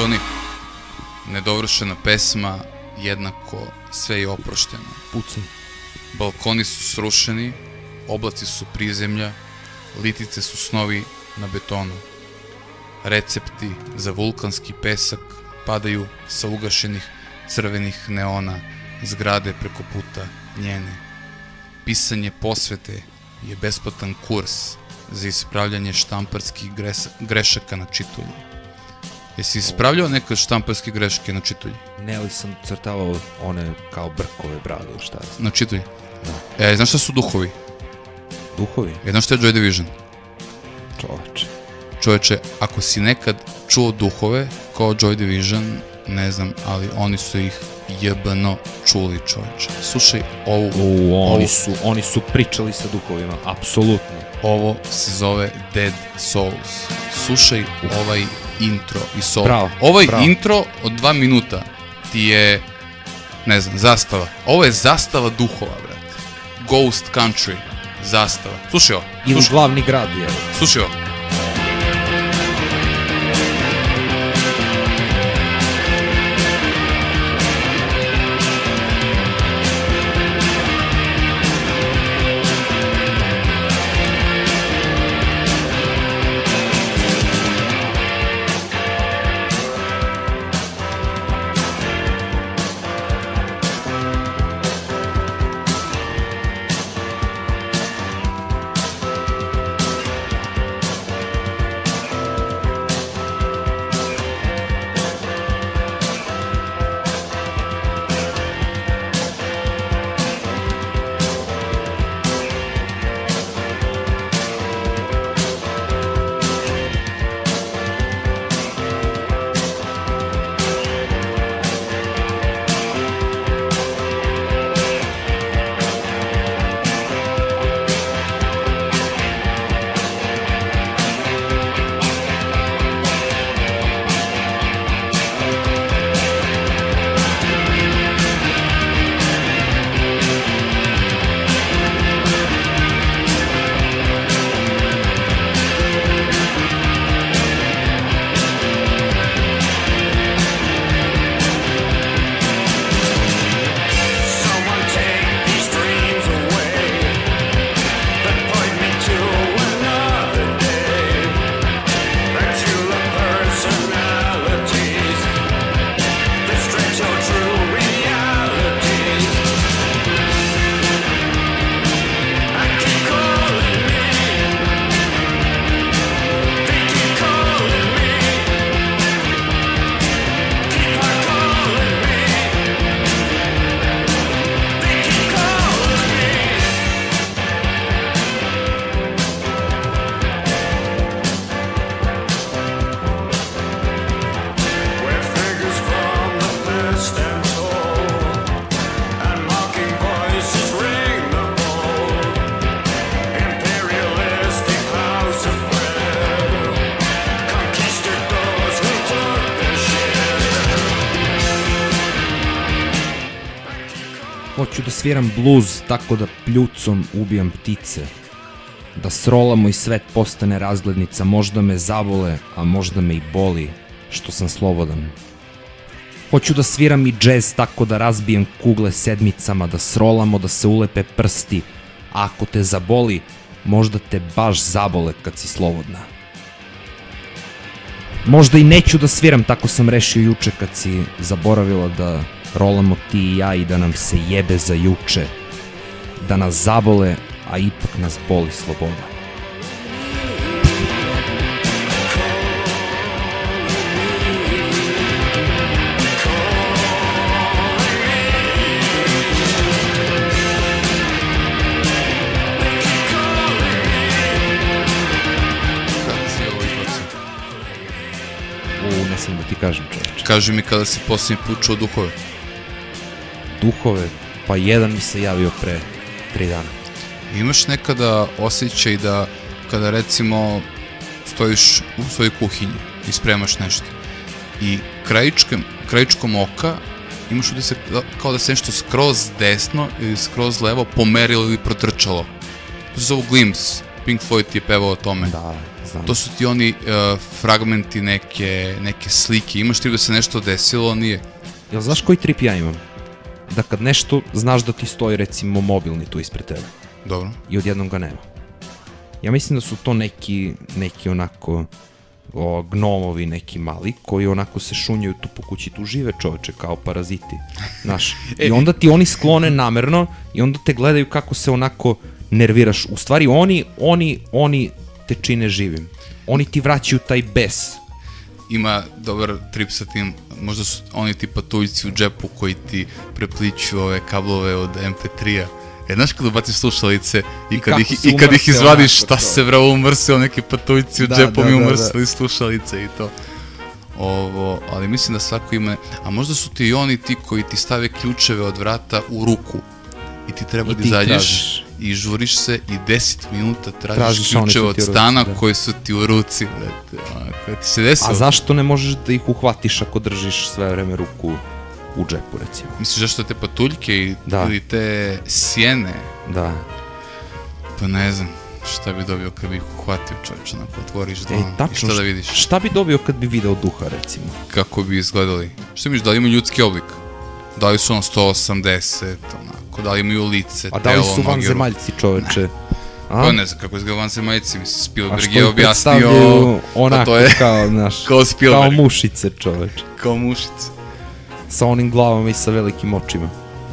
Johnny, nedovršena pesma, jednako sve je oprošteno. Pucaj. Balkoni su srušeni, oblaci su prizemlja, litice su snovi na betonu. Recepti za vulkanski pesak padaju sa ugašenih crvenih neona, zgrade preko puta njene. Pisanje posvete je besplatan kurs za ispravljanje štamparskih grešaka na čitulji. Jesi ispravljao neke štamparske greške na čitulji? Ne, ali sam crtavao one kao brkove brade, šta je. Na čitulji? Da. Znaš šta su duhovi? Duhovi? Znaš šta je Joy Division? Čoveče. Čoveče, ako si nekad čuo duhove kao Joy Division, ne znam, ali oni su ih jebano čuli, čoveče. Slušaj Oni su pričali sa duhovima, apsolutno. Ovo se zove Dead Souls. Slušaj ovaj intro i solo. Bravo. Intro od 2 minuta ti je, ne znam, zastava. Ovo je zastava duhova, brate. Ghost Country, zastava. Slušaj ovo. Ili glavni grad, je. Slušaj ovo. Hoću da sviram bluz tako da pljucom ubijam ptice. Da srolamo i svet postane razglednica, možda me zavole, a možda me i boli što sam slobodan. Hoću da sviram i džez tako da razbijem kugle sedmicama, da srolamo, da se ulepe prsti, a ako te zaboli, možda te baš zabole kad si slobodna. Možda i neću da sviram, tako sam rešio juče kad si zaboravila da rolamo ti i ja i da nam se jebe za juče, da nas zabole, a ipak nas boli sloboda. Ne sam da ti kažem, čovječe. Kaži mi kada si posljednji put čuo duhove. Duhove? Pa jedan mi se javio pre 3 dana. Imaš nekada osjećaj da kada recimo stojiš u svojoj kuhinji i spremaš nešto i krajičkom oka imaš utisak kao da se nešto skroz desno ili skroz levo pomerilo ili protrčalo. To se zove glimpse. Pink Floyd ti je pevao o tome. Da, znam. To su ti oni fragmenti neke slike. Imaš ti da se nešto desilo, nije? Jel znaš koji trip ja imam? Da kad nešto znaš da ti stoji recimo mobilni tu ispred tebe Dobro. i odjednom ga nema. Ja mislim da su to neki onako gnomovi neki mali koji onako se šunjaju tu po kući, tu žive čoveče kao paraziti, znaš. I onda ti oni sklone namerno i onda te gledaju kako se onako nerviraš. U stvari oni te čine živim. Oni ti vraćaju taj bes. Ima dobar trip sa tim, možda su oni ti patuljci u džepu koji ti prepliću ove kablove od MP3-a. Znaš kada baciš slušalice i kad ih izvadiš, šta se bravo umrsio, neki patuljci u džepu mi umrsili slušalice i to. Ali mislim da svako ima, a možda su ti i oni ti koji ti stave ključeve od vrata u ruku i ti treba da izađeš i žuriš se i 10 minuta tražiš ključeve od stana koji su ti u ruci. Kada ti se desilo. A zašto ne možeš da ih uhvatiš ako držiš sve vreme ruku u džepu, recimo? Misliš zašto te patuljke ili te sjene? Da. Pa ne znam šta bi dobio kad bi ih uhvatio, čovječ, onako otvoriš dlan i šta da vidiš? Šta bi dobio kad bi video duha, recimo? Kako bi izgledali? Šta misliš, da li imaju ljudski oblik? Da li su 180, onako, da li imaju lice, telo, noge? A da li su vanzemaljci, čoveče? Pa ne znam kako izgleda vanzemaljci, mislim, Spielberg je objasnio, onako kao, znaš, kao mušice, čoveče. Kao mušice. Sa onim glavama i sa velikim očima.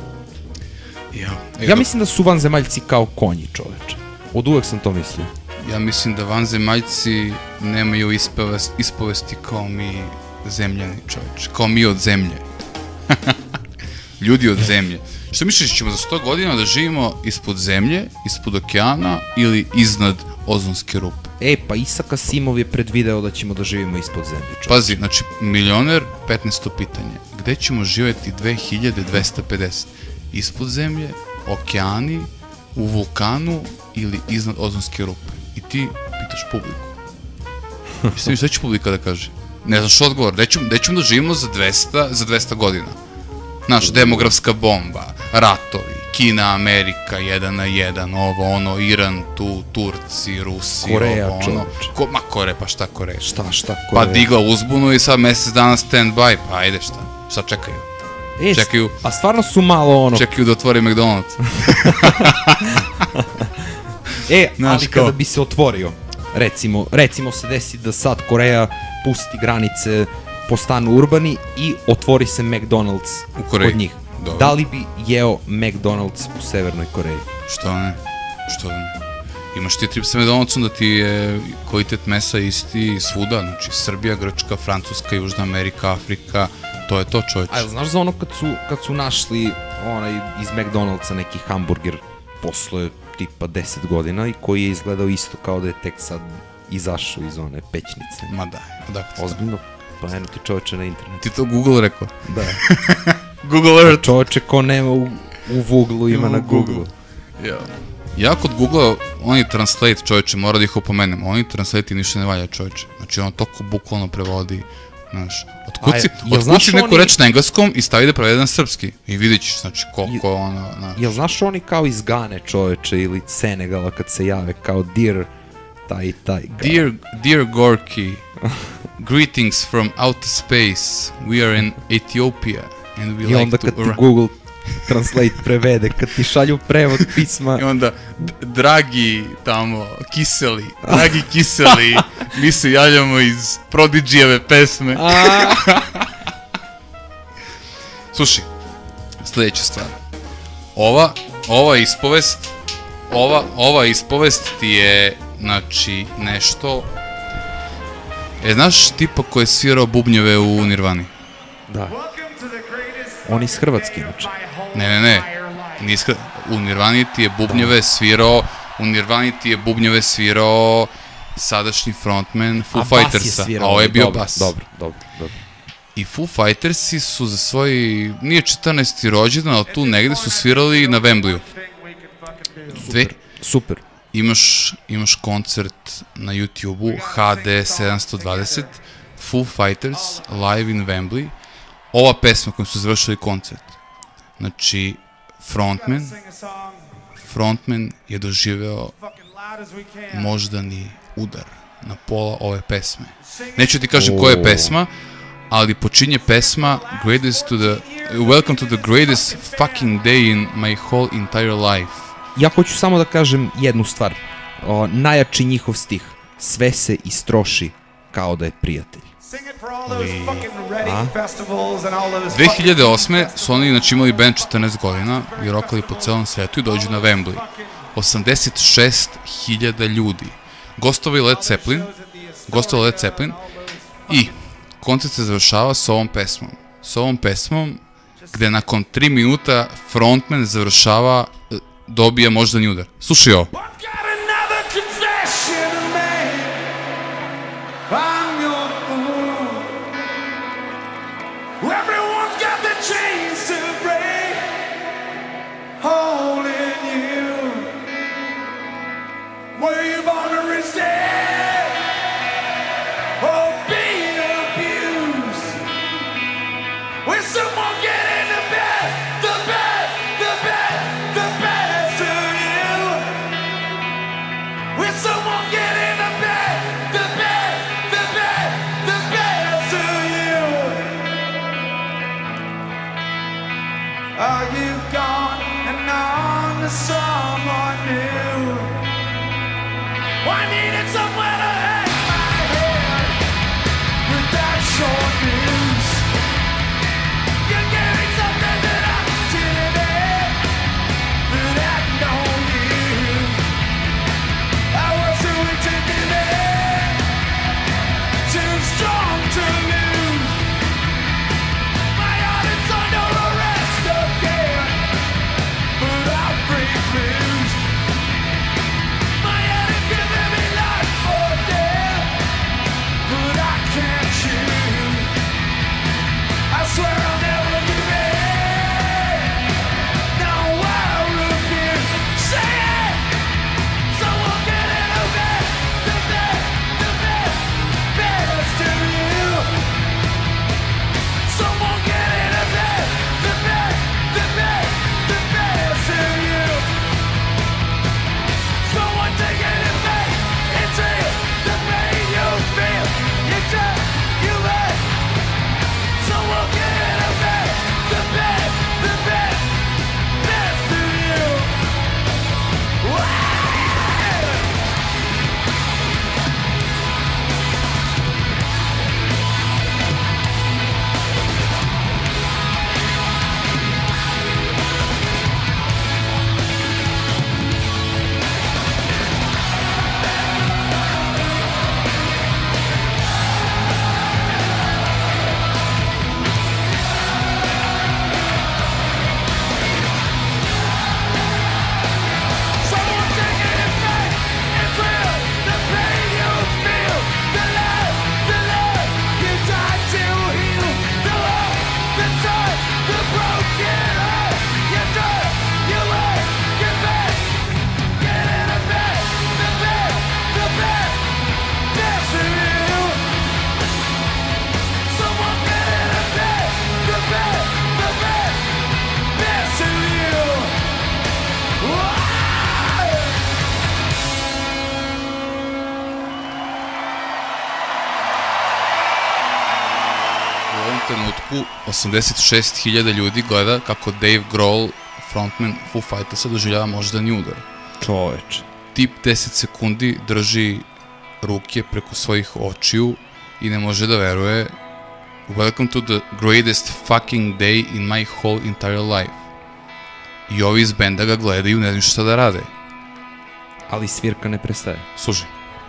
Ja mislim da su vanzemaljci kao konji, čoveče. Od uvek sam to mislio. Ja mislim da vanzemaljci nemaju ispovesti kao mi zemljani, čoveče. Kao mi od zemlje. Ljudi od zemlje. Što misliš, ćemo za 100 godina da živimo ispod zemlje, ispod okeana ili iznad ozonske rupe? Pa Isak Asimov je predvideo da ćemo da živimo ispod zemlje, čoveče. Pazi, znači, milioner, 15. pitanje. Gde ćemo živjeti 2250? Ispod zemlje, okeani, u vulkanu ili iznad ozonske rupe? I ti pitaš publiku. Mislim, šta će publika da kaže? Ne znaš odgovor. Gde ćemo da živimo za 200 godina? Znaš, demografska bomba, ratovi, Kina, Amerika, 1 na 1, ovo, ono, Iran, tu, Turci, Rusi, Koreja, ovo, ono. Ma Koreja, pa šta Koreja? Šta Koreja? Pa digla uzbunu i sad mesec dana stand by, pa ajde šta čekaju? Čekaju. A stvarno su malo ono... Čekaju da otvori McDonald's. Ali kada bi se otvorio, recimo se desi da sad Koreja pusti granice, postanu urbani i otvori se McDonald's kod njih. Dobro. Da li bi jeo McDonald's u Severnoj Koreji? Što ne? Imaš ti trip sa McDonald'som da ti je kvalitet mesa isti svuda, znači Srbija, Grčka, Francuska, Južna Amerika, Afrika, to je to, čovječ. A znaš za ono kad su našli iz McDonald'sa neki hamburger posle tipa 10 godina i koji je izgledao isto kao da je tek sad izašao iz one pećnice? Ma da, odakle. Ozbiljno? Pa eno ti čovječe na internetu. Ti to Google rekao? Da. Google Earth. Čovječe ko nema u Vuglu ima na Google. Ja kod Google, oni translate, čovječe, mora da ih opomenem, oni translate ništa ne valja, čovječe. Znači on toko bukvalno prevodi, znaš, otkuci neku reč na engleskom i stavi da prevede na srpski. I vidit ćeš, znači, koliko ono, znaš. Jel znaš oni kao iz Gane, čovječe, ili Senegala kad se jave, kao Dear, taj. Dear Gorky, greetings from outer space, we are in Ethiopia. I onda kad ti Google Translate prevede, kad ti šalju prevod pisma. I onda, dragi kiseli, mi se javljamo iz Prodigyjeve pesme. Slušaj, sljedeća stvar. Ova ispovest ti je, znači, nešto... Znaš tipa koji je svirao bubnjeve u Nirvani? Da. On iz Hrvatske, znači. Ne. U Nirvani ti je bubnjeve svirao sadašnji frontman Foo Fightersa, a ovo je bio bas. Dobro. I Foo Fightersi su za svoj, nije 14. rođendan, ali tu negde su svirali na Wembleyu. Super. Imaš koncert na YouTube-u HD 720 Foo Fighters live in Wembley. Ova pesma kojom su završili koncert. Znači, frontman je doživeo moždani udar na pola ove pesme. Neću ti kažem koja je pesma, ali počinje pesma Welcome to the greatest fucking day in my whole entire life. Ja hoću samo da kažem jednu stvar. Najjači njihov stih. Sve se istroši kao da je prijatelj. 2008. su oni inače imali band 14 godina i rokali po celom svetu i dođu na Wembley. 86.000 ljudi. Gostovali Led Zeppelin i koncert se završava s ovom pesmom. S ovom pesmom gde nakon 3 minuta frontman završava, dobija moždani udar. Slušaj ovo. Are you gone and on to someone new? I needed somewhere to hang my head with that short news. You're giving something that I didn't have, that I know you. I was too weak to give in, too strong to lose. My heart is under arrest again, but I'll break loose. My head is giving me life or death, but I can't choose. I swear I'll never give in. No, I refuse. Say it. Someone get in the best of you. Someone get in the best of you. Someone take it in back into the pain you feel. You just, you let. Someone get in the best of you. Wow. Someone take it in back and feel the pain you feel. The love you died to heal. The love, the touch, the broken heart. You did, you were your best. Get in the best of you. Someone get in the best of you. Wow. U ovom trenutku 86.000 ljudi gleda kako Dave Grohl, frontman Foo Fightersa, doživljava moždani udar. Čoveč. Tip 10 sekundi drži ruke preko svojih očiju i ne može da veruje. Welcome to the greatest fucking day in my whole entire life. I ovi iz benda ga gledaju, ne znam šta da rade. Ali svirka ne prestaje. Slušaj.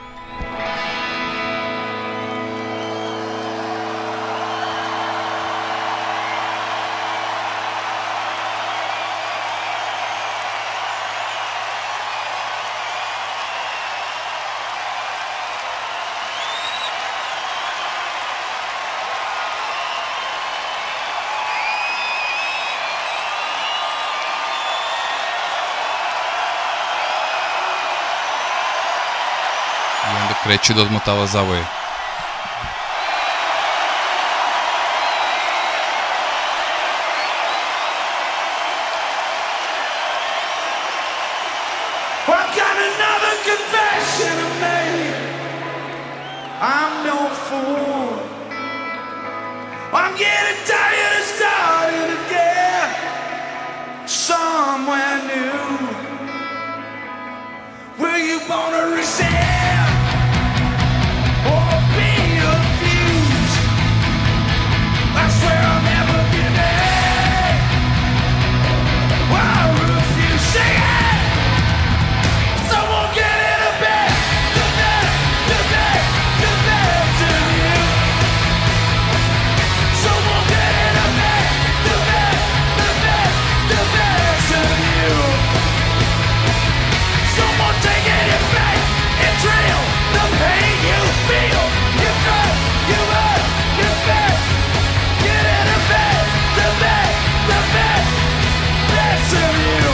I onda kreće da odmotava zavoje. I've got another confession I'm no fool. I'm getting tired of starting again, somewhere new. Were you born to resent or be abused? I swear I'll never give in. I refuse. Sing it. Someone get in a bed, the bed, the bed, the best of you. Someone get in a bed, the bed, the bed, the best of you. Someone take it in back, it's real. The pain you feel, you hurt, you hurt, you feel. Get in a bed, the bed, the bed, best of you.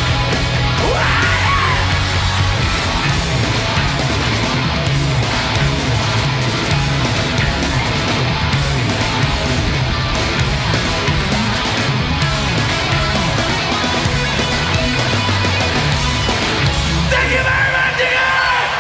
Thank you very much, dear!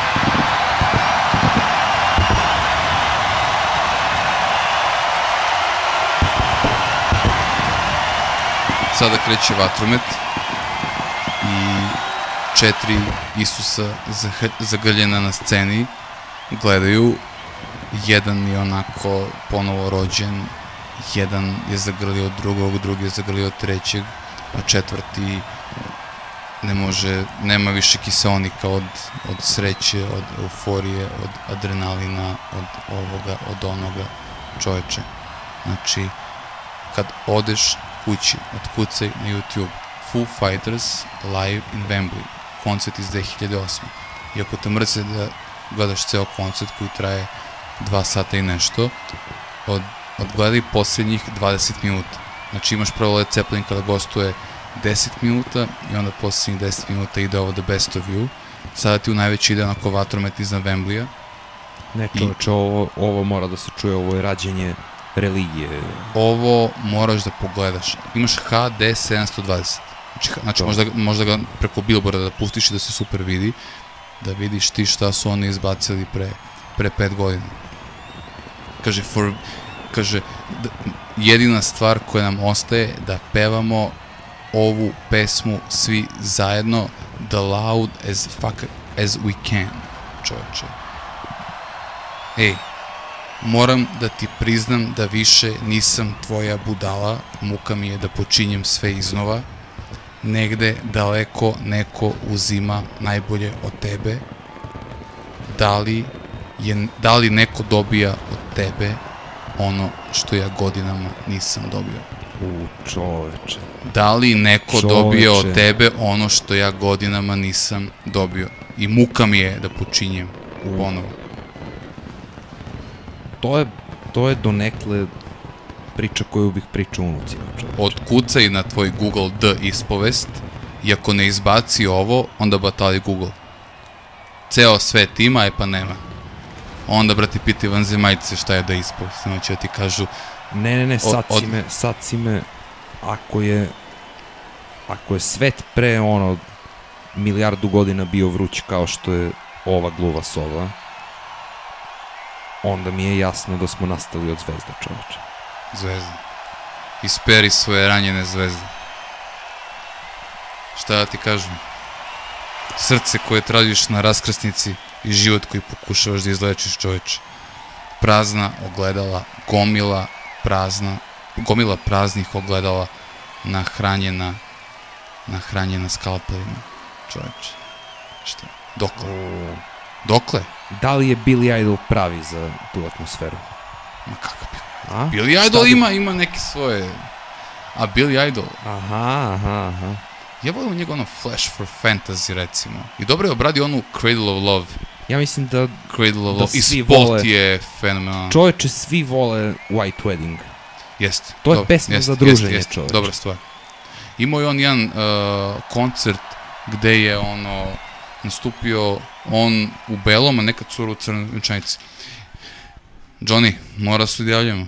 Sada kreće vatromet i 4 Isusa zagrljena na sceni gledaju. Jedan je onako ponovo rođen, jedan je zagrlio drugog, drugi je zagrlio trećeg, a četvrti ne može, nema više kiseonika od sreće, od euforije, od adrenalina, od ovoga, od onoga, čoveče. Znači, kad odeš kući, otkucaj na YouTube Foo Fighters Live in Wembley, koncert iz 2008. I ako te mrze da gledaš ceo koncert koji traje 2 sata i nešto, odgledaj posljednjih 20 minuta. Znači imaš prvo Led Zeppelin kada gostuje 10 minuta i onda posljednjih 10 minuta ide ovo The Best of You. Sada ti u najveći ide onako vatromet iznad Wembleya. Ne čoveče, ovo mora da se čuje, ovo je rađenje religije. Ovo moraš da pogledaš. Imaš HD 720. Znači možda ga preko billboarda da pustiš i da se super vidi. Da vidiš ti šta su oni izbacili pre 5 godina. Kaže, jedina stvar koja nam ostaje da pevamo ovu pesmu svi zajedno the loud as fuck as we can, čovječe. Ej, moram da ti priznam da više nisam tvoja budala, muka mi je da počinjem sve iznova, negde daleko neko uzima najbolje od tebe, da li neko dobija od tebe ono što ja godinama nisam dobio. Čoveče. Da li neko dobije od tebe ono što ja godinama nisam dobio? I muka mi je da počinjem ponovo. To je donekle priča koju bih pričao unucima. Otkucaj na tvoj Google D ispovest i ako ne izbaci ovo, onda batali Google. Ceo svet ima, pa nema. Onda, brati, piti vanzemaljce šta je da ispovest. Ono će ti kažu... Ne, sad si me, ako je svet pre milijardu godina bio vruć kao što je ova gluva sova, onda mi je jasno da smo nastali od zvezda, čoveče. Zvezda. Isperi svoje ranjene zvezde. Šta da ti kažem? Srce koje tražiš na raskrsnici i život koji pokušavaš da izlečiš, čoveče. Prazna ogledala, gomila praznih ogledala nahranjena skalpelima, čoveče. Šta? Dokle? Da li je Billy Idol pravi za tu atmosferu? Ma kako Billy Idol ima neke svoje... A Billy Idol? Aha. Ja volim njega Flash for Fantasy, recimo. I dobro je obradio onu Cradle of Love. Ja mislim da Cradle of Love. I spot je fenomenalan. Čoveče, svi vole White Wedding. Jeste. To je pesma za druženje, čoveče. Dobra stvar. Imao je on jedan koncert gde je nastupio on u belom, a neka cura u crnoj venčanici. Johnny, mora se odjavljamo.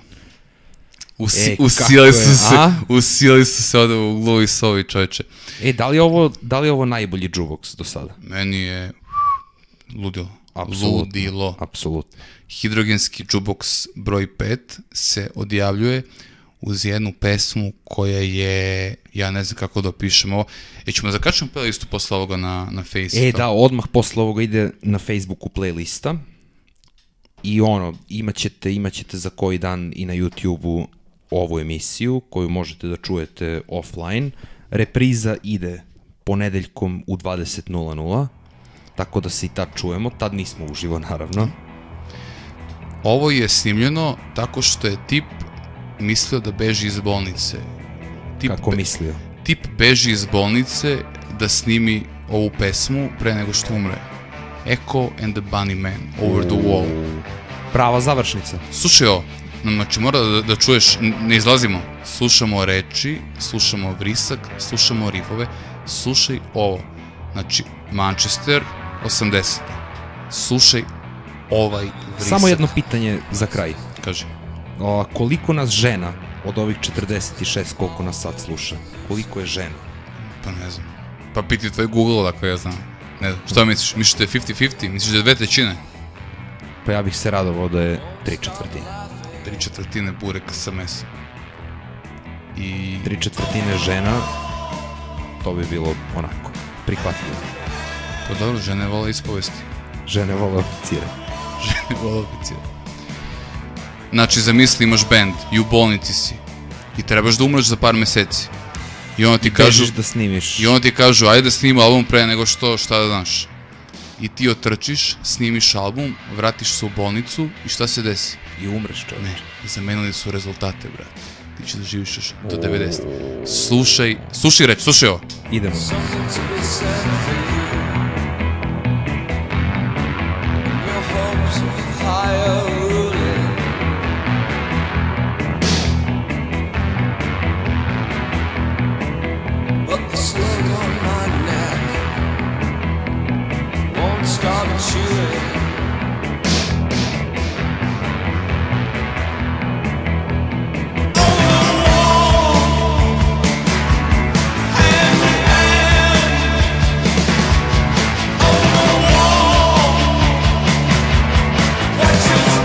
Usijali su se ovde u gluvi sovi, čovječe. Da li je ovo najbolji Jukebox do sada? Meni je ludilo. ludilo. Apsolutno. Hidrogenski jukebox broj 5 se odjavljuje uz jednu pesmu koja je, ja ne znam kako da opišem ovo, ćemo zakačemo playlistu posle ovoga na Facebooku. Da, odmah posle ovoga ide na Facebooku playlista i imaćete za koji dan i na YouTubeu ovu emisiju koju možete da čujete offline. Repriza ide ponedeljkom u 20:00, tako da se i tad čujemo, tad nismo uživo naravno. Ovo je snimljeno tako što je tip mislio da beži iz bolnice. Kako mislio? Tip beži iz bolnice da snimi ovu pesmu pre nego što umre. Echo and the Bunny Man, Over the Wall. Prava završnica. Slušaj ovo, znači mora da čuješ, ne izlazimo. Slušamo reči, slušamo vrisak, slušamo rifove, slušaj ovo. Znači, Manchester, 80. Slušaj ovaj vrisak. Samo jedno pitanje za kraj. Kaži. Koliko nas žena od ovih 46 koliko nas sad sluša? Koliko je žena? Pa ne znam. Pa piti tvoj Google, ako ja znam. Ne znam. Šta misliš? Misliš da je 50-50? Misliš da je 2/3? Pa ja bih se radovao da je 3/4. 3/4 bureka sa mesom. I 3/4 žena, to bi bilo onako prihvatljivo. Pa dobro, žene vole ispovesti. Žene vole oficire. Žene vole oficire. Znači, zamisli, imaš band i u bolnici si i trebaš da umreš za par meseci. I onda ti kažu da snimiš. I onda ti kažu, ajde da snima album pre nego što, šta da znaš. I ti otrčiš, snimiš album, vratiš se u bolnicu i šta se desi? I umreš, čovječ. Ne, zamenili su rezultate, brate. Ti ćeš da živiš još do 90. Slušaj reč, slušaj ovo. Idemo. What you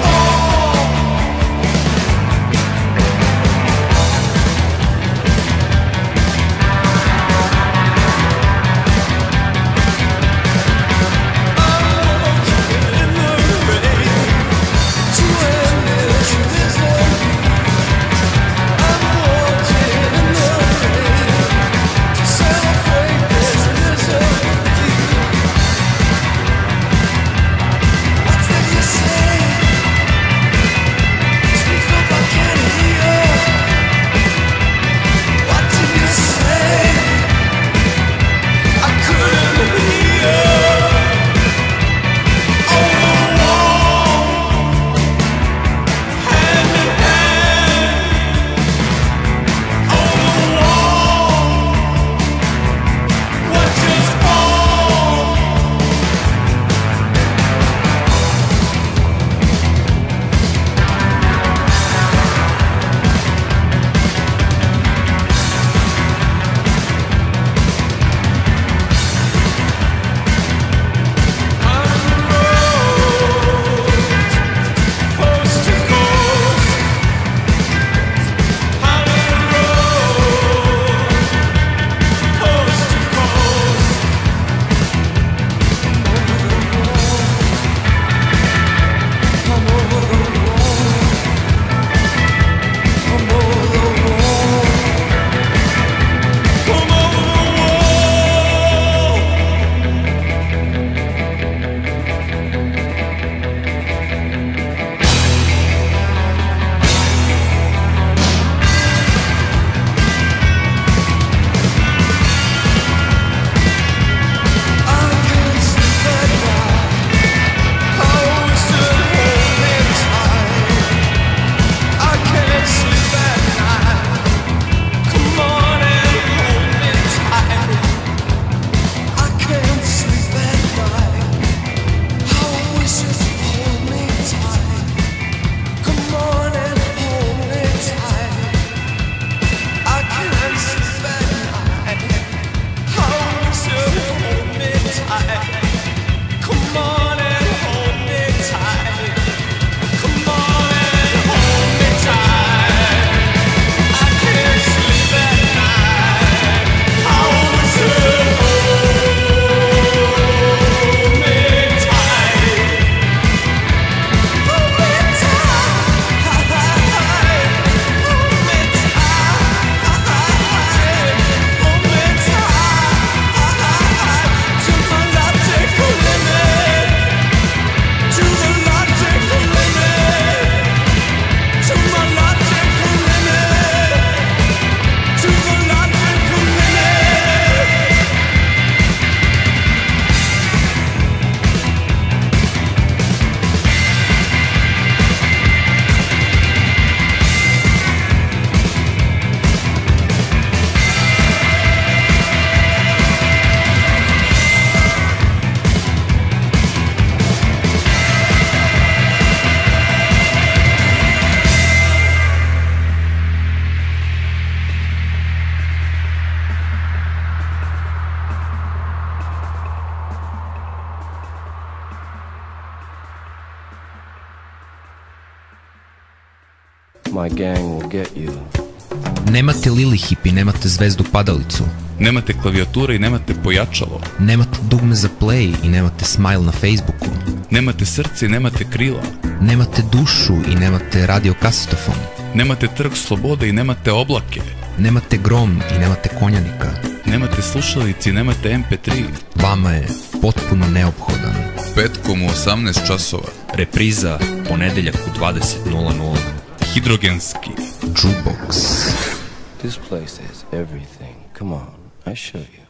My gang will get you. Nemate Lilihip i nemate zvezdu padalicu. Nemate klavijature i nemate pojačalo. Nemate dugme za play i nemate smile na Facebooku. Nemate srce i nemate krila. Nemate dušu i nemate radiokasetofon. Nemate trg slobode i nemate oblake. Nemate grom i nemate konjanika. Nemate slušalici i nemate MP3. Vama je potpuno neophodan. Petkom u 18 časova. Repriza ponedeljak u 20:00. Hidrogenski. Jukebox. This place is everything. Come on, I show you.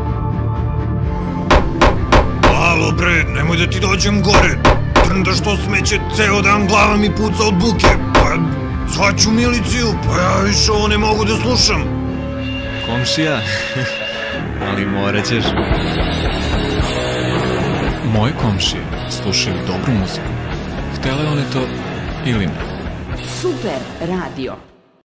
Alo bre, nemoj da ti dođem gore. Trndaš to smeće ceo dan, glava mi puca od buke. Pa zvaću miliciju, pa ja više ovo ne mogu da slušam. Komšija, ali morat ćeš. Moje komšije slušaju dobru muziku. Htele one to ili ne. Super radio.